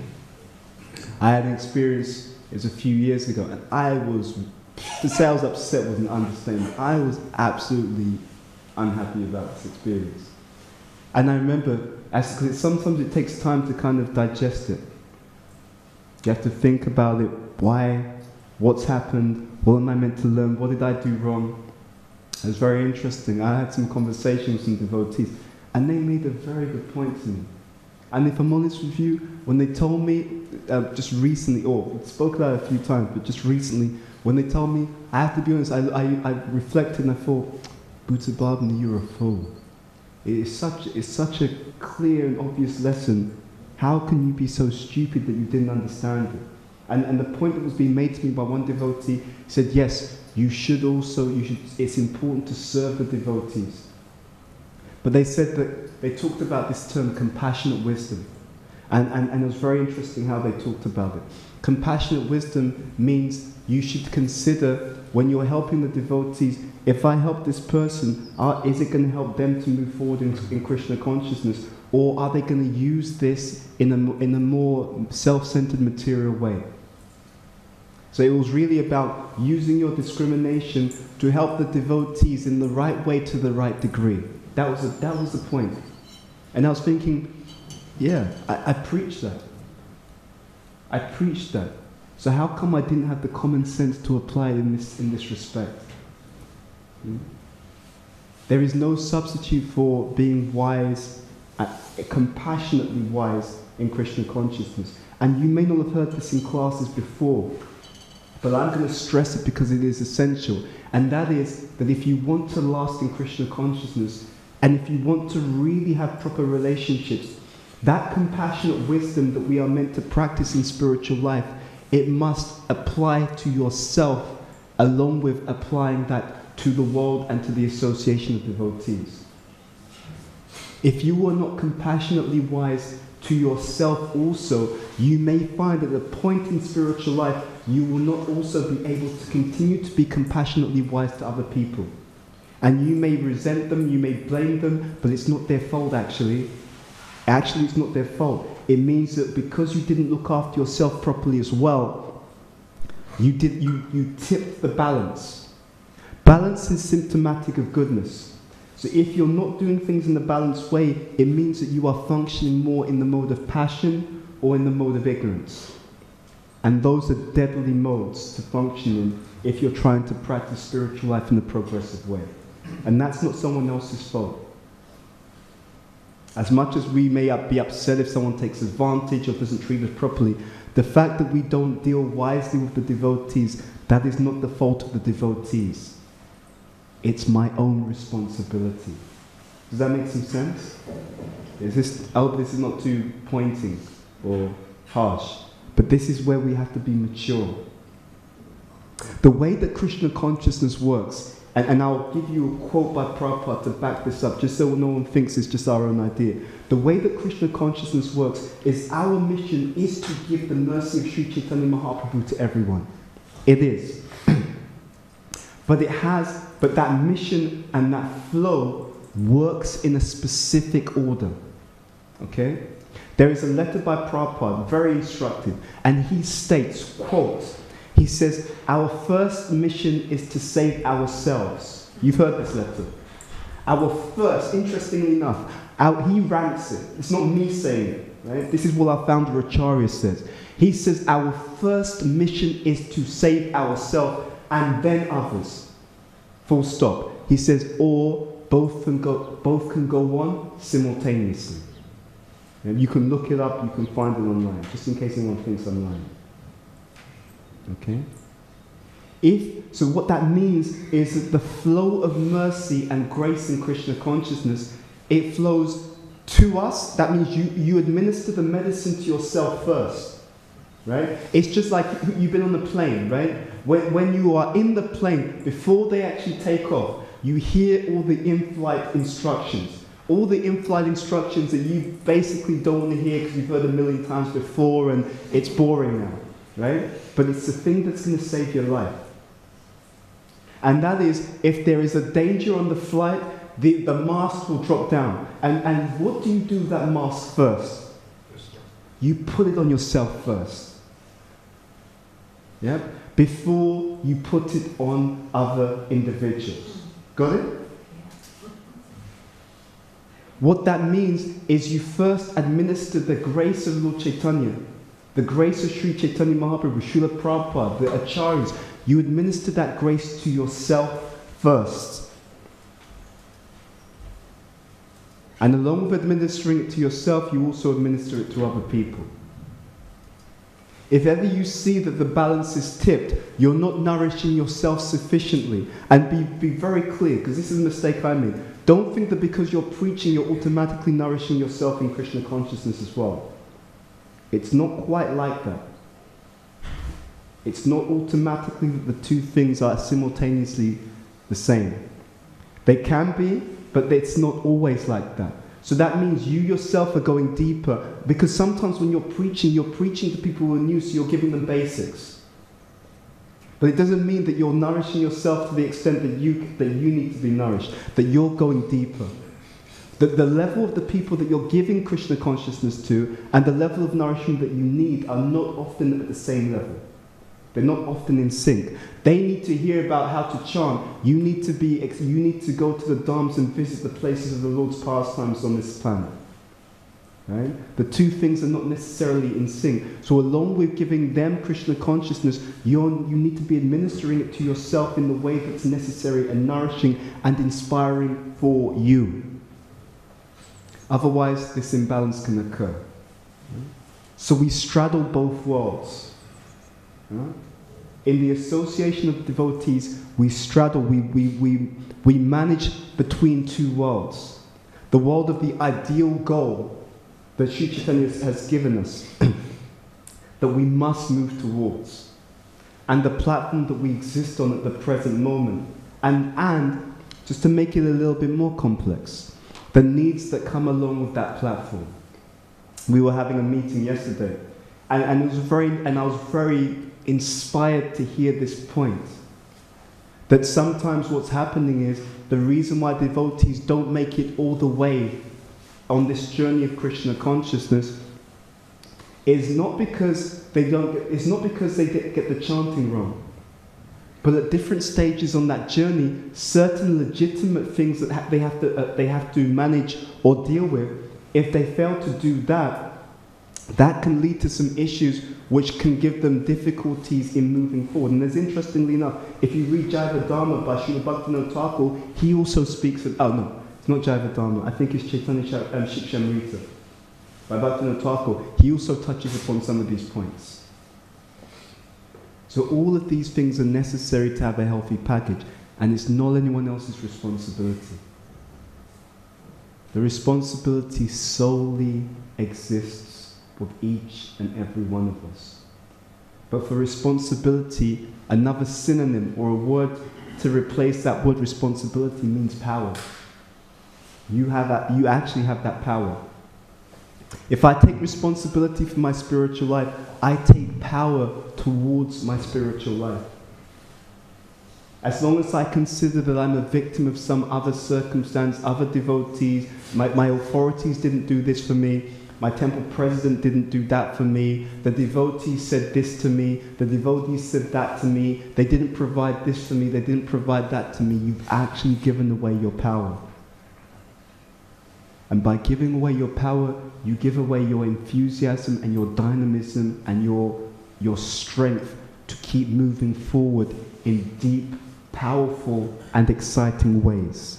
I had an experience, it was a few years ago, and I was, to say I was upset was an understatement. I was absolutely unhappy about this experience. And I remember, as, cause sometimes it takes time to kind of digest it. You have to think about it, why, what's happened, what am I meant to learn, what did I do wrong? It was very interesting. I had some conversations with some devotees, and they made a very good point to me. And if I'm honest with you, when they told me, uh, just recently, or I spoke about it a few times, but just recently, when they told me, I have to be honest, I, I, I reflected and I thought, BHUTA BHAVANA, you're a fool. It is such, it's such a clear and obvious lesson. How can you be so stupid that you didn't understand it? And, and the point that was being made to me by one devotee said, yes, you should also, you should, it's important to serve the devotees. But they said that, they talked about this term, compassionate wisdom. And, and, and it was very interesting how they talked about it. Compassionate wisdom means you should consider, when you're helping the devotees, if I help this person, uh, is it going to help them to move forward in, in Krishna consciousness? Or are they going to use this in a, in a more self-centered material way? So it was really about using your discrimination to help the devotees in the right way to the right degree. That was, a, that was the point. And I was thinking, yeah, I, I preached that. I preached that. So how come I didn't have the common sense to apply it in this, in this respect? Hmm? There is no substitute for being wise, uh, compassionately wise in Krishna consciousness. And you may not have heard this in classes before, but I'm going to stress it because it is essential. And that is that if you want to last in Krishna consciousness, and if you want to really have proper relationships, that compassionate wisdom that we are meant to practice in spiritual life, it must apply to yourself along with applying that to the world and to the association of devotees. If you are not compassionately wise to yourself also, you may find at a point in spiritual life you will not also be able to continue to be compassionately wise to other people. And you may resent them, you may blame them, but it's not their fault actually. Actually, it's not their fault. It means that because you didn't look after yourself properly as well, you, did, you, you tipped the balance. Balance is symptomatic of goodness. So if you're not doing things in a balanced way, it means that you are functioning more in the mode of passion or in the mode of ignorance. And those are deadly modes to function in if you're trying to practice spiritual life in a progressive way. And that's not someone else's fault. As much as we may be upset if someone takes advantage or doesn't treat us properly, the fact that we don't deal wisely with the devotees, that is not the fault of the devotees. It's my own responsibility. Does that make some sense? Is this, I hope this is not too pointing or harsh, but this is where we have to be mature. The way that Krishna consciousness works, and, and I'll give you a quote by Prabhupada to back this up, just so no one thinks it's just our own idea. The way that Krishna consciousness works is our mission is to give the mercy of Sri Chaitanya Mahaprabhu to everyone. It is. But it has, but that mission and that flow works in a specific order. Okay? There is a letter by Prabhupada, very instructive, and he states, quote, he says, our first mission is to save ourselves. You've heard this letter. Our first, interestingly enough, our, he ranks it. It's not me saying it, right? This is what our founder Acharya says. He says, our first mission is to save ourselves and then others. Full stop. He says, or both can go, both can go on simultaneously. And you can look it up, you can find it online, just in case anyone thinks I'm lying. Okay? If, so what that means is that the flow of mercy and grace in Krishna consciousness, it flows to us. That means you, you administer the medicine to yourself first. right? It's just like you've been on the plane, right? When, when you are in the plane, before they actually take off, you hear all the in-flight instructions. All the in-flight instructions that you basically don't want to hear because you've heard a million times before and it's boring now, right? But it's the thing that's going to save your life. And that is, if there is a danger on the flight, the, the mask will drop down. And, and what do you do with that mask first? You put it on yourself first. Yeah? Before you put it on other individuals. Got it? What that means is you first administer the grace of Lord Chaitanya, the grace of Sri Chaitanya Mahaprabhu, Srila Prabhupada, the Acharyas. You administer that grace to yourself first. And along with administering it to yourself, you also administer it to other people. If ever you see that the balance is tipped, you're not nourishing yourself sufficiently. And be, be very clear, because this is a mistake I made. Don't think that because you're preaching, you're automatically nourishing yourself in Krishna consciousness as well. It's not quite like that. It's not automatically that the two things are simultaneously the same. They can be, but it's not always like that. So that means you yourself are going deeper, because sometimes when you're preaching, you're preaching to people who are new, so you're giving them basics. But it doesn't mean that you're nourishing yourself to the extent that you, that you need to be nourished, that you're going deeper. That the level of the people that you're giving Krishna consciousness to and the level of nourishment that you need are not often at the same level. They're not often in sync. They need to hear about how to chant. You need to be. You need to go to the dhams and visit the places of the Lord's pastimes on this planet. Right? The two things are not necessarily in sync. So along with giving them Krishna consciousness, you're, you need to be administering it to yourself in the way that's necessary and nourishing and inspiring for you. Otherwise, this imbalance can occur. So we straddle both worlds. In the association of devotees, we straddle, we, we, we, we manage between two worlds. The world of the ideal goal that Sri Chaitanya has given us, that we must move towards, and the platform that we exist on at the present moment, and, and just to make it a little bit more complex, the needs that come along with that platform. We were having a meeting yesterday, and, and it was very, and I was very inspired to hear this point. That sometimes what's happening is the reason why devotees don't make it all the way on this journey of Krishna consciousness is not because they don't. It's not because they get, get the chanting wrong, but at different stages on that journey, certain legitimate things that ha they have to uh, they have to manage or deal with. If they fail to do that, that can lead to some issues which can give them difficulties in moving forward. And there's, interestingly enough, if you read Jaiva Dharma by Srila Bhaktivinoda Thakur, he also speaks of, oh no, it's not Jaiva Dharma, I think it's Chaitanya um, Shikshamrita by Bhaktivinoda Thakur. He also touches upon some of these points. So all of these things are necessary to have a healthy package, and it's not anyone else's responsibility. The responsibility solely exists with each and every one of us. But for responsibility, another synonym or a word to replace that word responsibility means power. You have that, you actually have that power. If I take responsibility for my spiritual life, I take power towards my spiritual life. As long as I consider that I'm a victim of some other circumstance, other devotees, my, my authorities didn't do this for me, my temple president didn't do that for me, the devotees said this to me, the devotees said that to me, they didn't provide this for me, they didn't provide that to me, you've actually given away your power. And by giving away your power, you give away your enthusiasm and your dynamism and your, your strength to keep moving forward in deep, powerful, and exciting ways.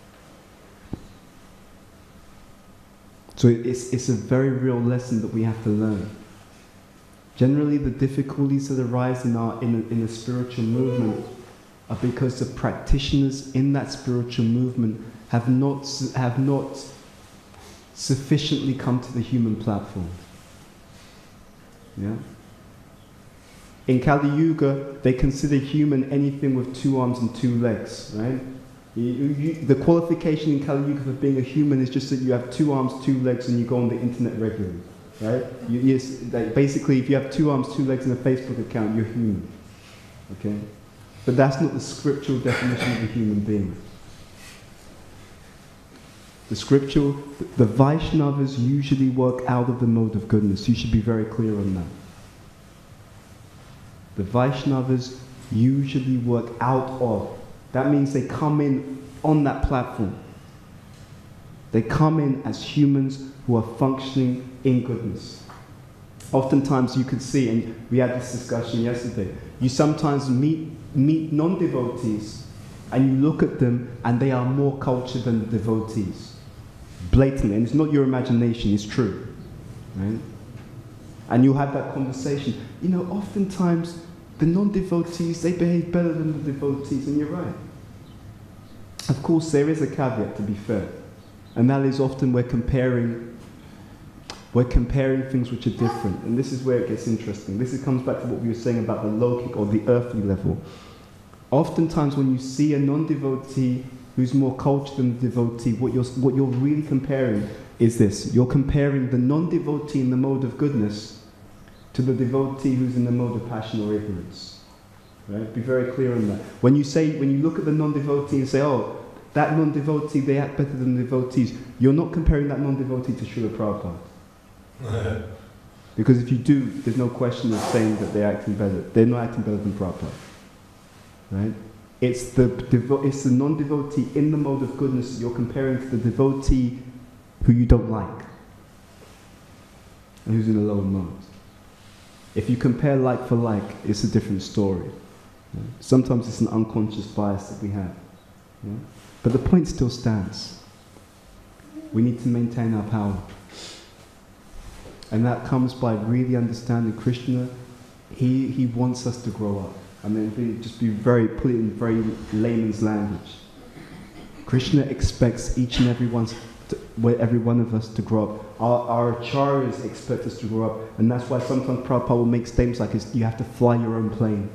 So it's, it's a very real lesson that we have to learn. Generally, the difficulties that arise in, our, in, a, in a spiritual movement are because the practitioners in that spiritual movement have not, have not sufficiently come to the human platform. Yeah? In Kali Yuga, they consider human anything with two arms and two legs, right? You, you, the qualification in Kali Yuga for being a human is just that you have two arms, two legs, and you go on the internet regularly, right? You, yes, like basically, if you have two arms, two legs, and a Facebook account, you're human, okay? But that's not the scriptural definition of a human being. The scriptural, the Vaishnavas usually work out of the mode of goodness. You should be very clear on that. The Vaishnavas usually work out of. That means they come in on that platform. They come in as humans who are functioning in goodness. Oftentimes you could see, and we had this discussion yesterday, you sometimes meet, meet non-devotees and you look at them and they are more cultured than the devotees. Blatantly, and it's not your imagination, it's true. Right? And you'll have that conversation. You know, oftentimes the non-devotees, they behave better than the devotees, and you're right. Of course, there is a caveat, to be fair. And that is often we're comparing, we're comparing things which are different. And this is where it gets interesting. This is, comes back to what we were saying about the lokic or the earthly level. Oftentimes when you see a non-devotee who's more cultured than the devotee, what you're, what you're really comparing is this. You're comparing the non-devotee in the mode of goodness to the devotee who's in the mode of passion or ignorance. Right? Be very clear on that. When you say, when you look at the non-devotee and say, oh, that non-devotee, they act better than the devotees, you're not comparing that non-devotee to Srila Prabhupada. Because if you do, there's no question of saying that they're acting better. They're not acting better than Prabhupada. Right? It's the, devo it's the non-devotee in the mode of goodness that you're comparing to the devotee who you don't like and who's in a lower mode. If you compare like for like, it's a different story. Yeah? Sometimes it's an unconscious bias that we have. Yeah? But the point still stands. We need to maintain our power. And that comes by really understanding Krishna. He, he wants us to grow up. I mean, be, just be very, put it in very layman's language. Krishna expects each and every one, to, every one of us to grow up. Our, our acharyas expect us to grow up, and that's why sometimes Prabhupada will make statements like this, you have to fly your own plane.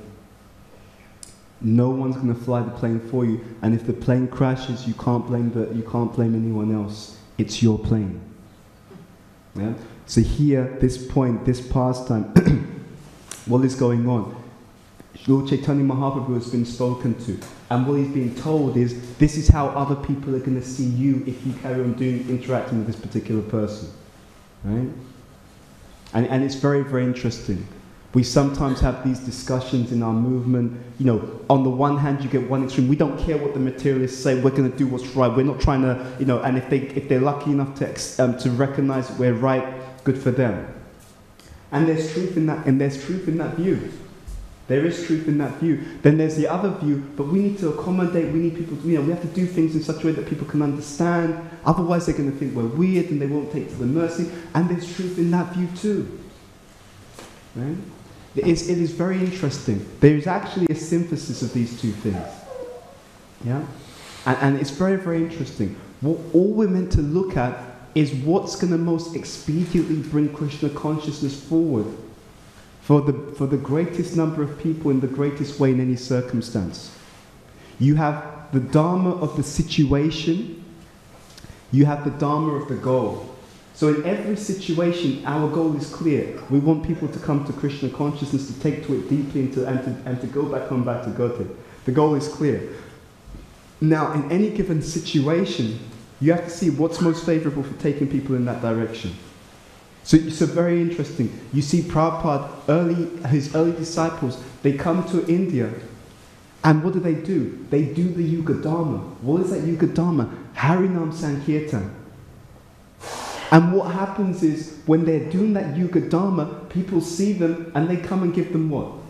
No one's going to fly the plane for you, and if the plane crashes, you can't blame the, you can't blame anyone else. It's your plane. Yeah? So here, this point, this pastime, what is going on? Lord Chaitanya Mahaprabhu has been spoken to, and what he's being told is this is how other people are going to see you if you carry on doing interacting with this particular person, right? And and it's very very interesting. We sometimes have these discussions in our movement. You know, on the one hand, you get one extreme. We don't care what the materialists say. We're going to do what's right. We're not trying to, you know. And if they if they're lucky enough to um, to recognize that we're right, good for them. And there's truth in that. And there's truth in that view. There is truth in that view. Then there's the other view, but we need to accommodate, we need people to, you know, we have to do things in such a way that people can understand. Otherwise they're going to think we're weird and they won't take to the mercy. And there's truth in that view too. Right? It is, it is very interesting. There is actually a synthesis of these two things. Yeah? And, and it's very, very interesting. What all we're meant to look at is what's going to most expediently bring Krishna consciousness forward for the, for the greatest number of people in the greatest way in any circumstance. You have the Dharma of the situation, you have the Dharma of the goal. So in every situation, our goal is clear. We want people to come to Krishna consciousness, to take to it deeply, and to, and to, and to go back home, back to Godhead. The goal is clear. Now, in any given situation, you have to see what's most favorable for taking people in that direction. So it's so very interesting. You see Prabhupada, early, his early disciples, they come to India, and what do they do? They do the Yuga Dharma. What is that Yuga Dharma? Harinam Sankirtan. And what happens is, when they're doing that Yuga Dharma, people see them, and they come and give them what?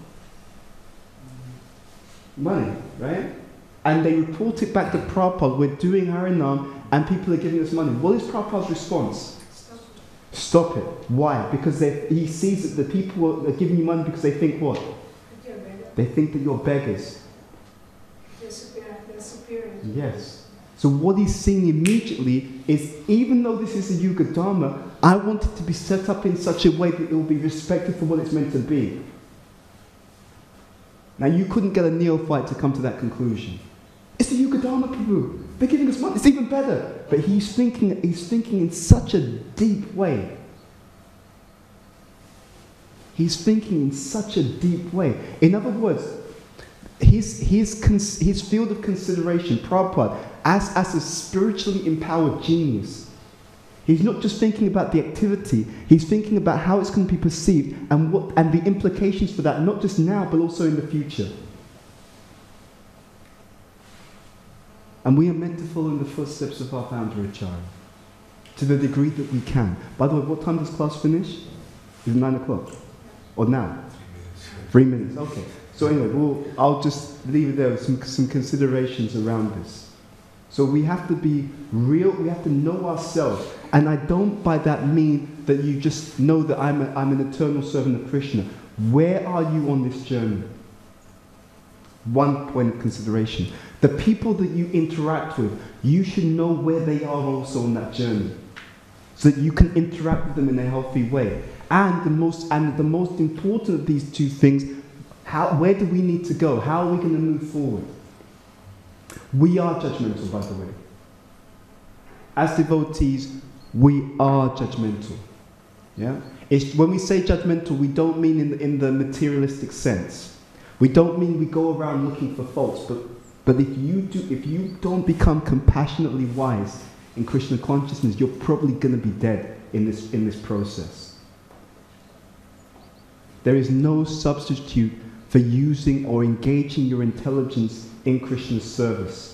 Money, right? And they report it back to Prabhupada, we're doing Harinam, and people are giving us money. What is Prabhupada's response? Stop it. Why? Because he sees that the people are giving you money because they think what? They think that you're beggars. They're superior. They're superior. Yes. So what he's seeing immediately is, even though this is a Yuga Dharma, I want it to be set up in such a way that it will be respected for what it's meant to be. Now you couldn't get a neophyte to come to that conclusion. It's the Yuga Dharma Prabhu. They're giving us money. It's even better. But he's thinking, he's thinking in such a deep way. He's thinking in such a deep way. In other words, his, his, cons- his field of consideration, Prabhupada, as, as a spiritually empowered genius, he's not just thinking about the activity, he's thinking about how it's going to be perceived and, what, and the implications for that, not just now, but also in the future. And we are meant to follow in the footsteps of our founder, Acharya, to the degree that we can. By the way, what time does class finish? Is it nine o'clock? Or now? Three minutes, okay. So anyway, we'll, I'll just leave it there with some, some considerations around this. So we have to be real, we have to know ourselves. And I don't by that mean that you just know that I'm, a, I'm an eternal servant of Krishna. Where are you on this journey? One point of consideration. The people that you interact with, you should know where they are also on that journey, so that you can interact with them in a healthy way. And the most, and the most important of these two things, how, where do we need to go? How are we going to move forward? We are judgmental, by the way. As devotees, we are judgmental. Yeah? It's, when we say judgmental, we don't mean in the, in the materialistic sense. We don't mean we go around looking for faults, but, but if you do, if you don't become compassionately wise in Krishna consciousness, you're probably going to be dead in this, in this process. There is no substitute for using or engaging your intelligence in Krishna's service,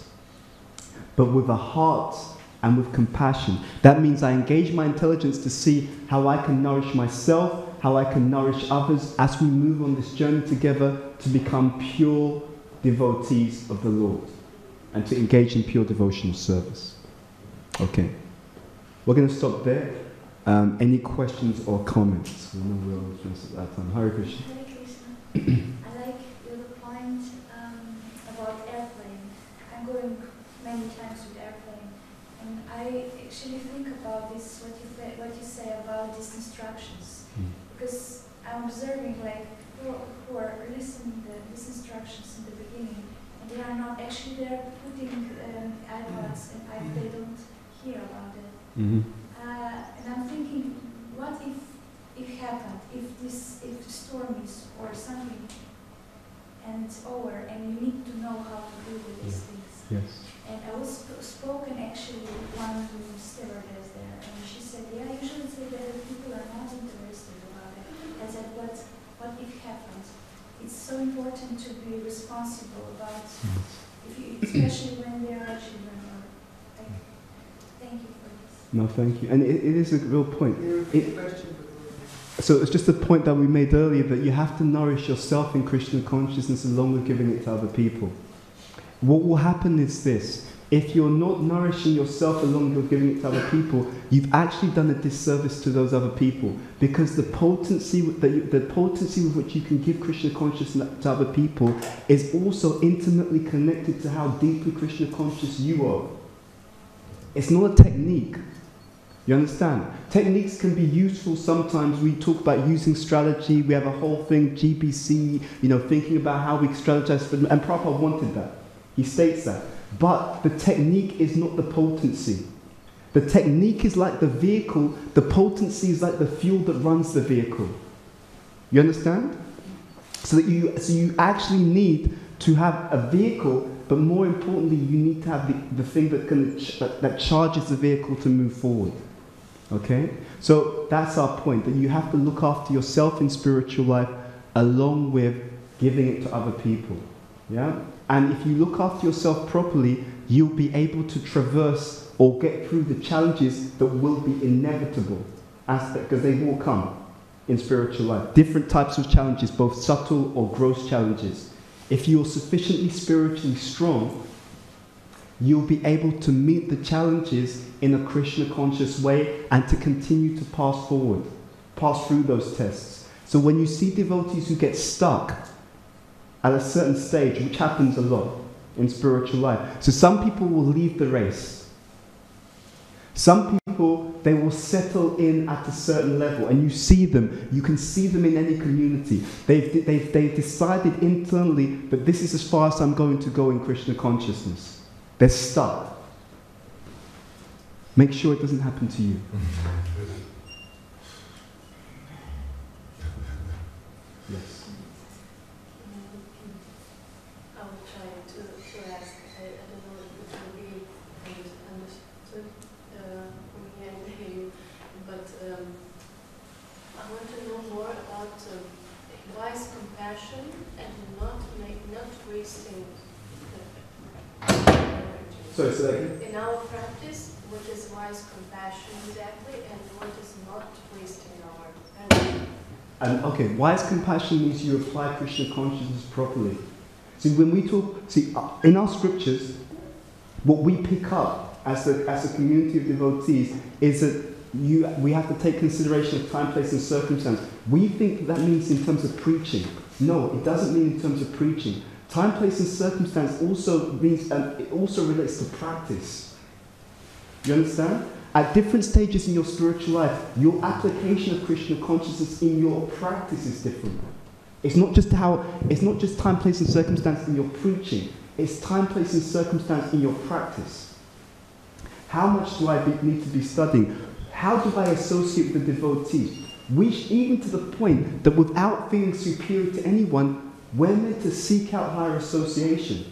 but with a heart and with compassion. That means I engage my intelligence to see how I can nourish myself, how I can nourish others as we move on this journey together to become pure devotees of the Lord and to engage in pure devotional service. Okay, we're going to stop there. Um, any questions or comments? We know we're almost at that time. Hare Krishna. Hare Krishna. I like your point um, about airplane. I'm going many times with airplane, and I actually think about this, what you, th- what you say about these instructions. Mm. Because I'm observing like who, who are listening to these instructions in the beginning, and they are not actually there putting um, iPods, and I, they don't hear about it. Mm-hmm. Uh, and I'm thinking, what if it happened, if this, if the storm is or something, and it's over, and you need to know how to deal with these Yeah. things. Yes. And I was sp- spoken actually with one stewardess there, and she said, yeah, I usually say that people are not interested about it. I said, but what if happens? It's so important to be responsible about, if you, especially when there are children. Or, like, thank you for this. No, thank you. And it, it is a real point. It, so it's just a point that we made earlier, that you have to nourish yourself in Krishna consciousness along with giving it to other people. What will happen is this: if you're not nourishing yourself along with giving it to other people, you've actually done a disservice to those other people, because the potency that you, the potency with which you can give Krishna consciousness to other people is also intimately connected to how deeply Krishna conscious you are. It's not a technique. You understand? Techniques can be useful sometimes. We talk about using strategy. We have a whole thing, G B C, you know, thinking about how we strategize for them. And Prabhupada wanted that. He states that. But the technique is not the potency. The technique is like the vehicle. The potency is like the fuel that runs the vehicle. You understand? So that you, so you actually need to have a vehicle, but more importantly, you need to have the, the thing that, can, that, that charges the vehicle to move forward. Okay? So that's our point, that you have to look after yourself in spiritual life along with giving it to other people. Yeah? And if you look after yourself properly, you'll be able to traverse or get through the challenges that will be inevitable, because they will come in spiritual life. Different types of challenges, both subtle or gross challenges. If you're sufficiently spiritually strong, you'll be able to meet the challenges in a Krishna conscious way and to continue to pass forward, pass through those tests. So when you see devotees who get stuck at a certain stage, which happens a lot in spiritual life, so some people will leave the race. Some people, they will settle in at a certain level, and you see them, you can see them in any community. They've, they've, they've decided internally that this is as far as I'm going to go in Krishna consciousness. They're stuck. Make sure it doesn't happen to you. Yes. I will try to, to ask. I, I don't know if it will be understood uh, from here and here, but um, I want to know more about uh, wise compassion and not make, not wasting the energy. So, so like, In our practice, what is wise compassion exactly, and what is not wasting our energy? and okay, wise compassion means you apply Krishna consciousness properly. See, when we talk, see, uh, in our scriptures, what we pick up as a, as a community of devotees is that you, we have to take consideration of time, place, and circumstance. We think that means in terms of preaching. No, it doesn't mean in terms of preaching. Time, place, and circumstance also means, um, it also relates to practice. You understand? At different stages in your spiritual life, your application of Krishna consciousness in your practice is different. It's not just how, it's not just time, place, and circumstance in your preaching. It's time, place, and circumstance in your practice. How much do I be, need to be studying? How do I associate with the devotees? We, even to the point that without feeling superior to anyone, we're meant to seek out higher association.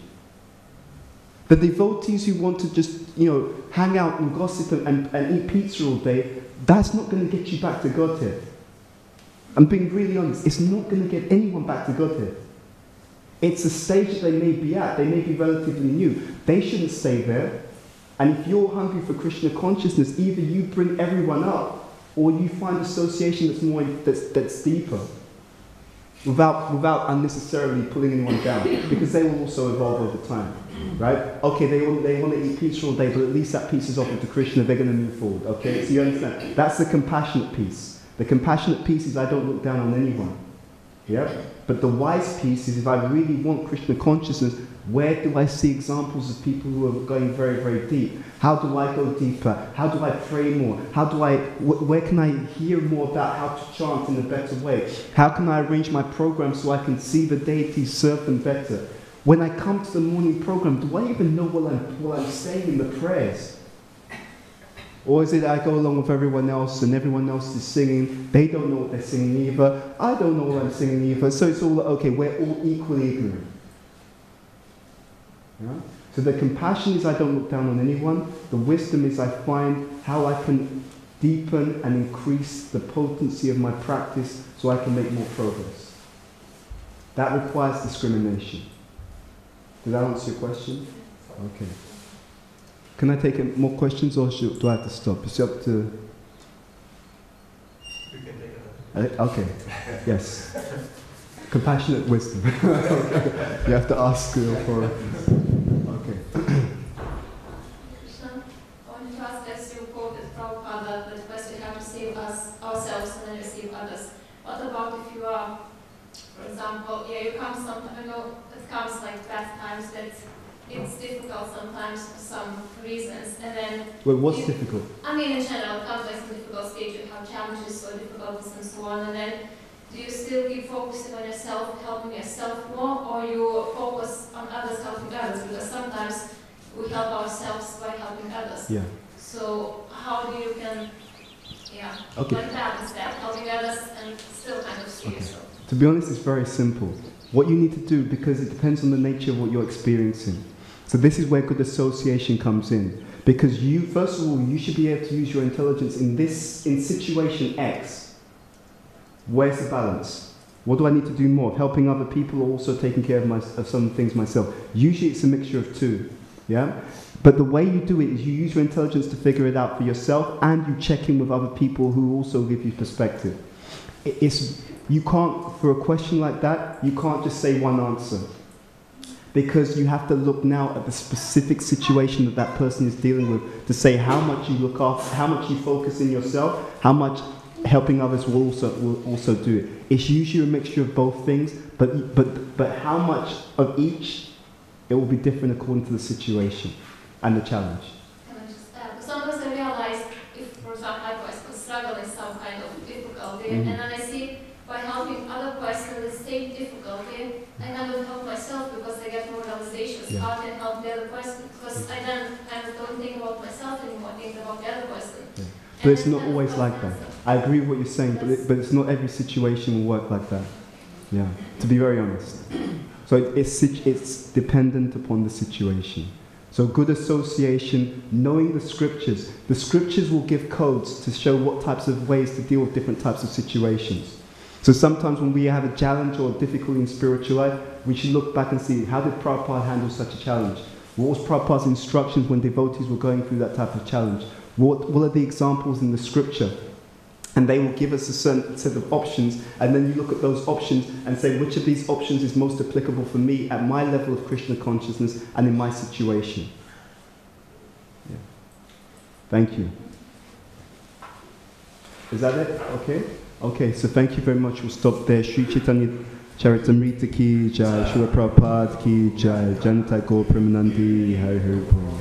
The devotees who want to just, you know, hang out and gossip and, and, and eat pizza all day, that's not going to get you back to Godhead. I'm being really honest, it's not going to get anyone back to Godhead. It's a stage that they may be at, they may be relatively new. They shouldn't stay there. And if you're hungry for Krishna consciousness, either you bring everyone up, or you find association that's more, that's, that's deeper. Without, without unnecessarily pulling anyone down, because they will also evolve over time, right? Okay, they want, they want to eat pizza all day, but at least that pizza's offered to Krishna, they're going to move forward, okay? So you understand? That's the compassionate piece. The compassionate piece is I don't look down on anyone, yeah? But the wise piece is if I really want Krishna consciousness, where do I see examples of people who are going very, very deep? How do I go deeper? How do I pray more? How do I, wh where can I hear more about how to chant in a better way? How can I arrange my program so I can see the deities, serve them better? When I come to the morning program, do I even know what I'm, what I'm saying in the prayers? Or is it I go along with everyone else and everyone else is singing, they don't know what they're singing either, I don't know what I'm singing either, so it's all, okay, we're all equally ignorant. Yeah? So the compassion is I don't look down on anyone, the wisdom is I find how I can deepen and increase the potency of my practice so I can make more progress. That requires discrimination. Did that answer your question? Okay. Can I take more questions or should, do I have to stop? It's up to... You can take it. Uh, okay, yes. Compassionate wisdom. Okay. You have to ask uh, for... Okay. Krishna, I wanted to ask, as you quoted Prabhupada, that first we have to save us, ourselves and then receive others. What about if you are, for example, yeah, you come some, I know it comes like bad times that it's difficult sometimes for some reasons, and then... Wait, what's you, difficult? I mean, in general, it comes like some difficult stage, you have challenges or difficulties and so on, and then do you still keep focusing on yourself, helping yourself more, or you focus on others, helping others? Because sometimes we help ourselves by helping others. Yeah. So how do you can, yeah, Okay. like balance that, helping others and still kind of see Okay. yourself? To be honest, it's very simple. What you need to do, because it depends on the nature of what you're experiencing. So this is where good association comes in. Because you, first of all, you should be able to use your intelligence in this, in situation X. Where's the balance? What do I need to do more? Helping other people or also taking care of, my, of some things myself? Usually it's a mixture of two. Yeah? But the way you do it is you use your intelligence to figure it out for yourself and you check in with other people who also give you perspective. It's, you can't, for a question like that, you can't just say one answer. Because you have to look now at the specific situation that that person is dealing with to say how much you look after, how much you focus in yourself, how much helping others will also, will also do it. It's usually a mixture of both things, but, but, but how much of each, it will be different according to the situation and the challenge. Can I just add? Sometimes I realize and then I see by helping other person in the same difficulty, I kind of help myself because I get more realizations. Yeah. How can I help the other person? Because I then kind of don't think about myself anymore, I think about the other person. Yeah. But it's not always like that. I agree with what you're saying, but, it, but it's not every situation will work like that. Yeah, to be very honest. So it, it's, it's dependent upon the situation. So good association, knowing the scriptures. The scriptures will give codes to show what types of ways to deal with different types of situations. So sometimes when we have a challenge or a difficulty in spiritual life, we should look back and see, how did Prabhupada handle such a challenge? What was Prabhupada's instructions when devotees were going through that type of challenge? What, what are the examples in the scripture? And they will give us a certain set of options, and then you look at those options and say, which of these options is most applicable for me at my level of Krishna consciousness and in my situation? Yeah. Thank you. Is that it? Okay? Okay, so thank you very much. We'll stop there. Sri Chaitanya Charitamrita ki jai, Srila Prabhupada ki jai, Janata Gopi Ramana, Hari Hari Bol.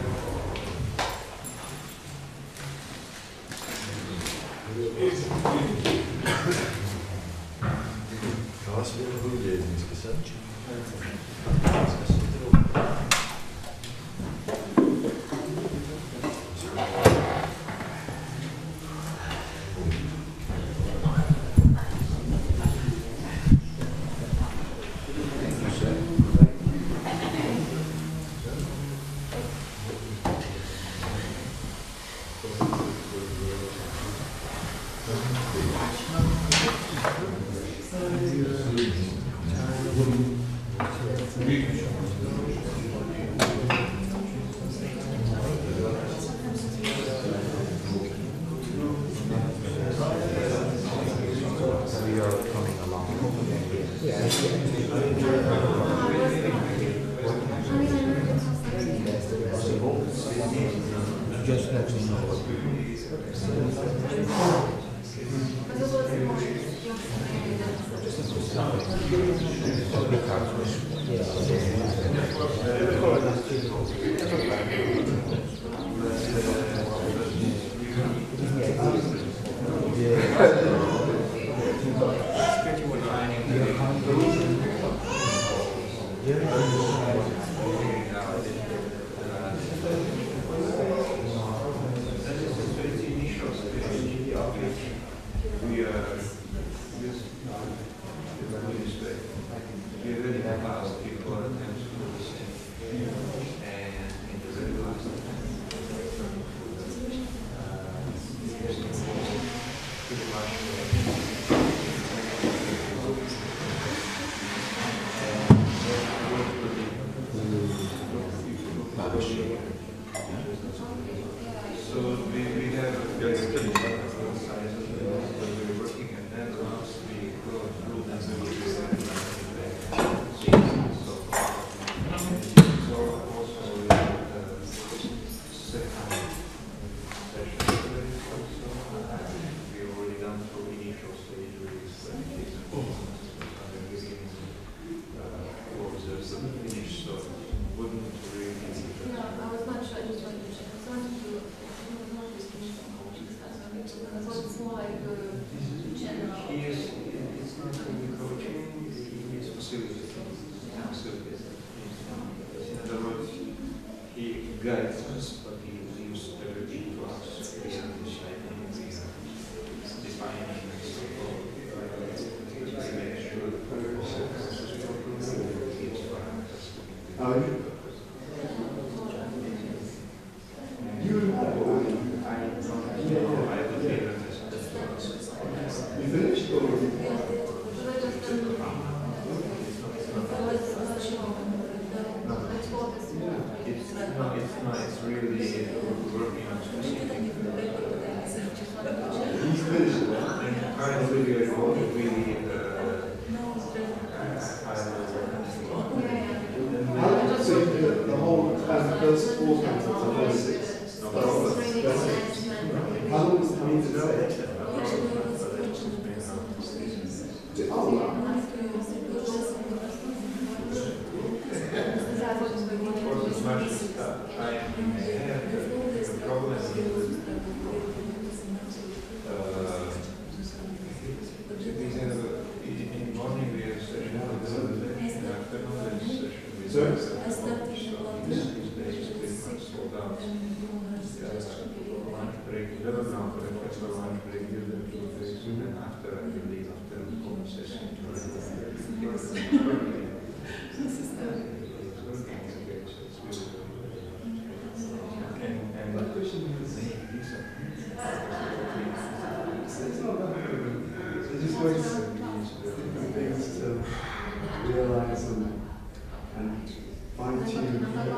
Realize and, and fine tune.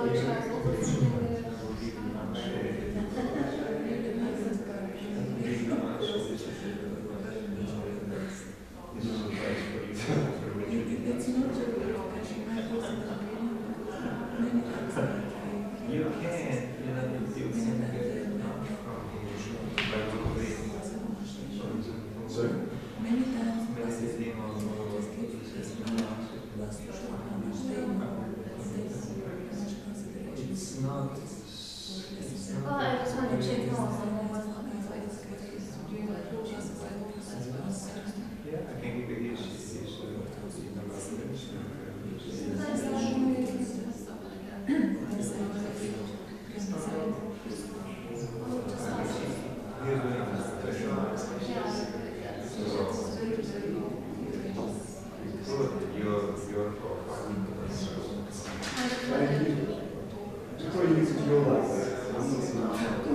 You can, you know, you can get it from by motivating. Sorry? Meditating on it's not. Well, I just want to check more on what's happening, so it's doing like coaching, Yeah, I can give you his his Thank you. Just what you need to feel like that. I'm not saying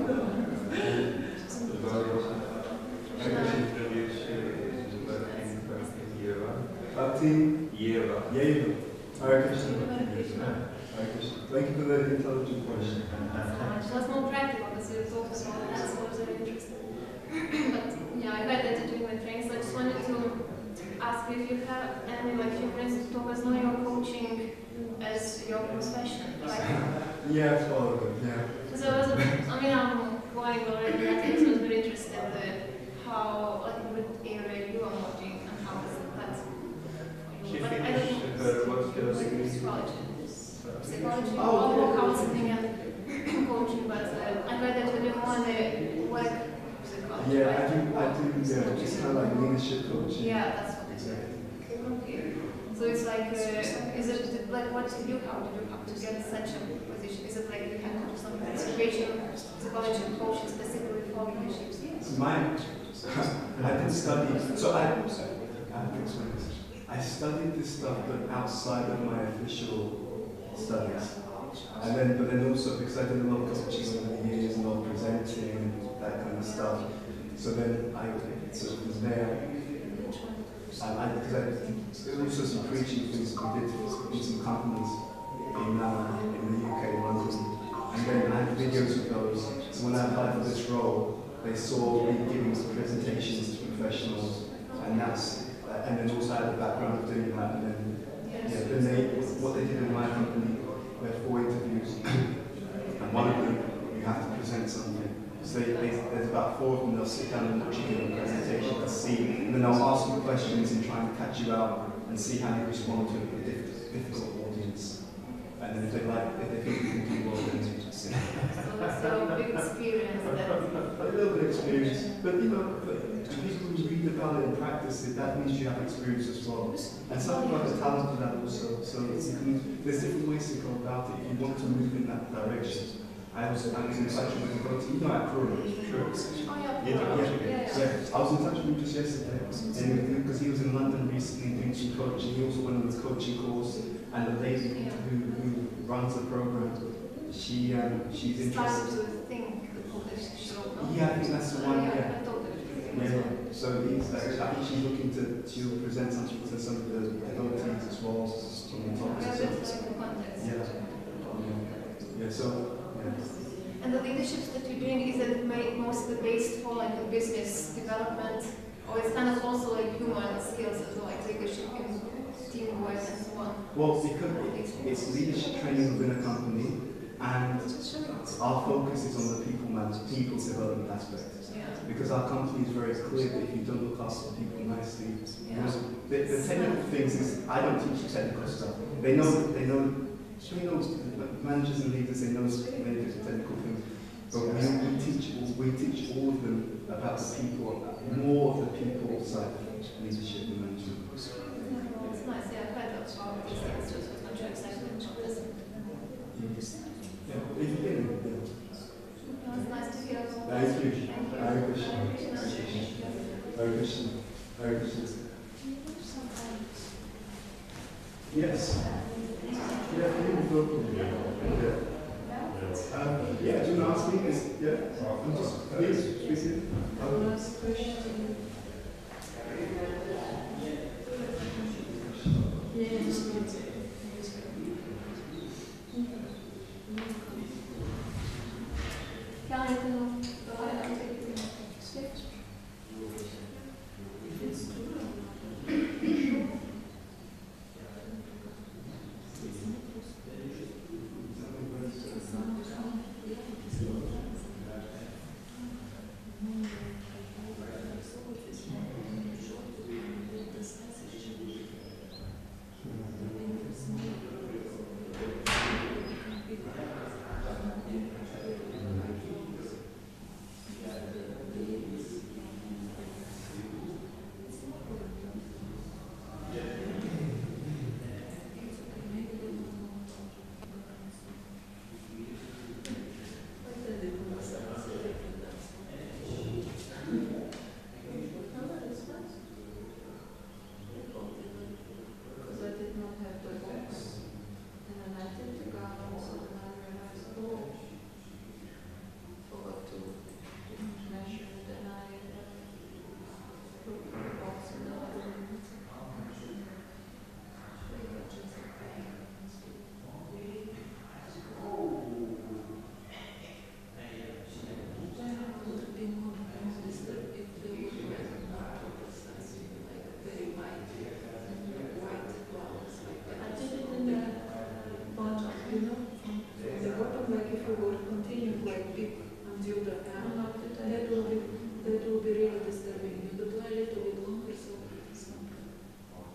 Bhakti? Yeva. Yeva. Hare Krishna. Hare Krishna. Thank you for the intelligent question. so it's more practical because you talk about that, so it's very interesting. But yeah, I heard that you're doing with trains, so I just wanted to ask you if you have any like few friends who talk as knowing your coaching as your profession. Like, Yeah, all of it, yeah. because I was, a bit- I mean, I'm going already, I think so I was very interested in how, like, what area you are watching and how is that for She you. But I finished don't her what's the know, degree? psychology. Psychology, Oh, all okay. counseling and coaching, but uh, I read that you do more on the work psychology. Yeah, I right? do, I do, yeah, just kind of like leadership coaching. Yeah, that's what they said. Okay. So it's like, uh, is it like what did you how did you have to get such a position? Is it like you had to do some integration, psychology coaching specifically for leadership? So mine, I didn't study, so I, I have to explain this. I studied this stuff but outside of my official studies. And then, but then also because I did a lot of coaching over the years and a lot of presenting and that kind of stuff. So then I sort of was there. And I, because I there were also some preaching things we did in some companies in, uh, in the U K, London. And then I had videos of those. So when I applied for this role, they saw me giving some presentations to professionals, and that's uh, and then also I had a background of doing that. And then yeah, then they what they did in my company, we had four interviews, and one of them you have to present something. So they, they, there's about four of them. They'll sit down and watch you give a presentation to see, and then they'll ask you questions and try and catch you out and see how you respond to a diff- difficult audience. And then if they like, if they think you can do well, then they just sit. So it's your big experience that. A little bit of experience, but you know, but people who read about it and practice it, that means you have experience as well. And some people have the talent for that also. So it's, you can, there's different ways to go about it if you want to move in that direction. I was, I was in touch with the coach, you know, at Kuro. Oh Sure. yeah, Yeah, yeah, yeah. yeah. So I was in touch with him just yesterday, and because he was in London recently doing some coaching, he also went on this coaching course, and the lady Yeah. who, who runs the program, she um, she's Started interested. to think of this show. no? Yeah, I think that's the one. Oh, yeah, Yeah. I thought that. Yeah. So he's, uh, I think she's looking to she'll present something to some of the devotees as well as on the top. Yeah, So, that's like the context. yeah. Yeah. Yeah. So. Yeah. And the leaderships that you're doing, is it made mostly based for like a business development, or it's kind of also like human skills as well, like leadership and teamwork and so on? Well, because it's leadership training within a company, and our focus is on the people management, people development aspect. Yeah. Because our company is very clear that if you don't look after people nicely, Yeah. the, the technical things is I don't teach the technical stuff. They know they know they know managers and leaders, they know many different technical things. But we, we teach we teach all of them about the people, more of the people side of leadership and management. It's nice, yeah, I've heard about these things, just was not sure exactly what it is. Thank you. Hare Krishna. Hare Krishna. Hare Krishna. Yes. Yeah, you can go. Yeah. Um, yeah, do you want to ask me? Is, yeah? I'm just, please, please. Um, Last question. Yes. Ja, ik kan ook.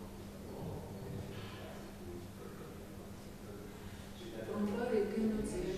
From far you cannot see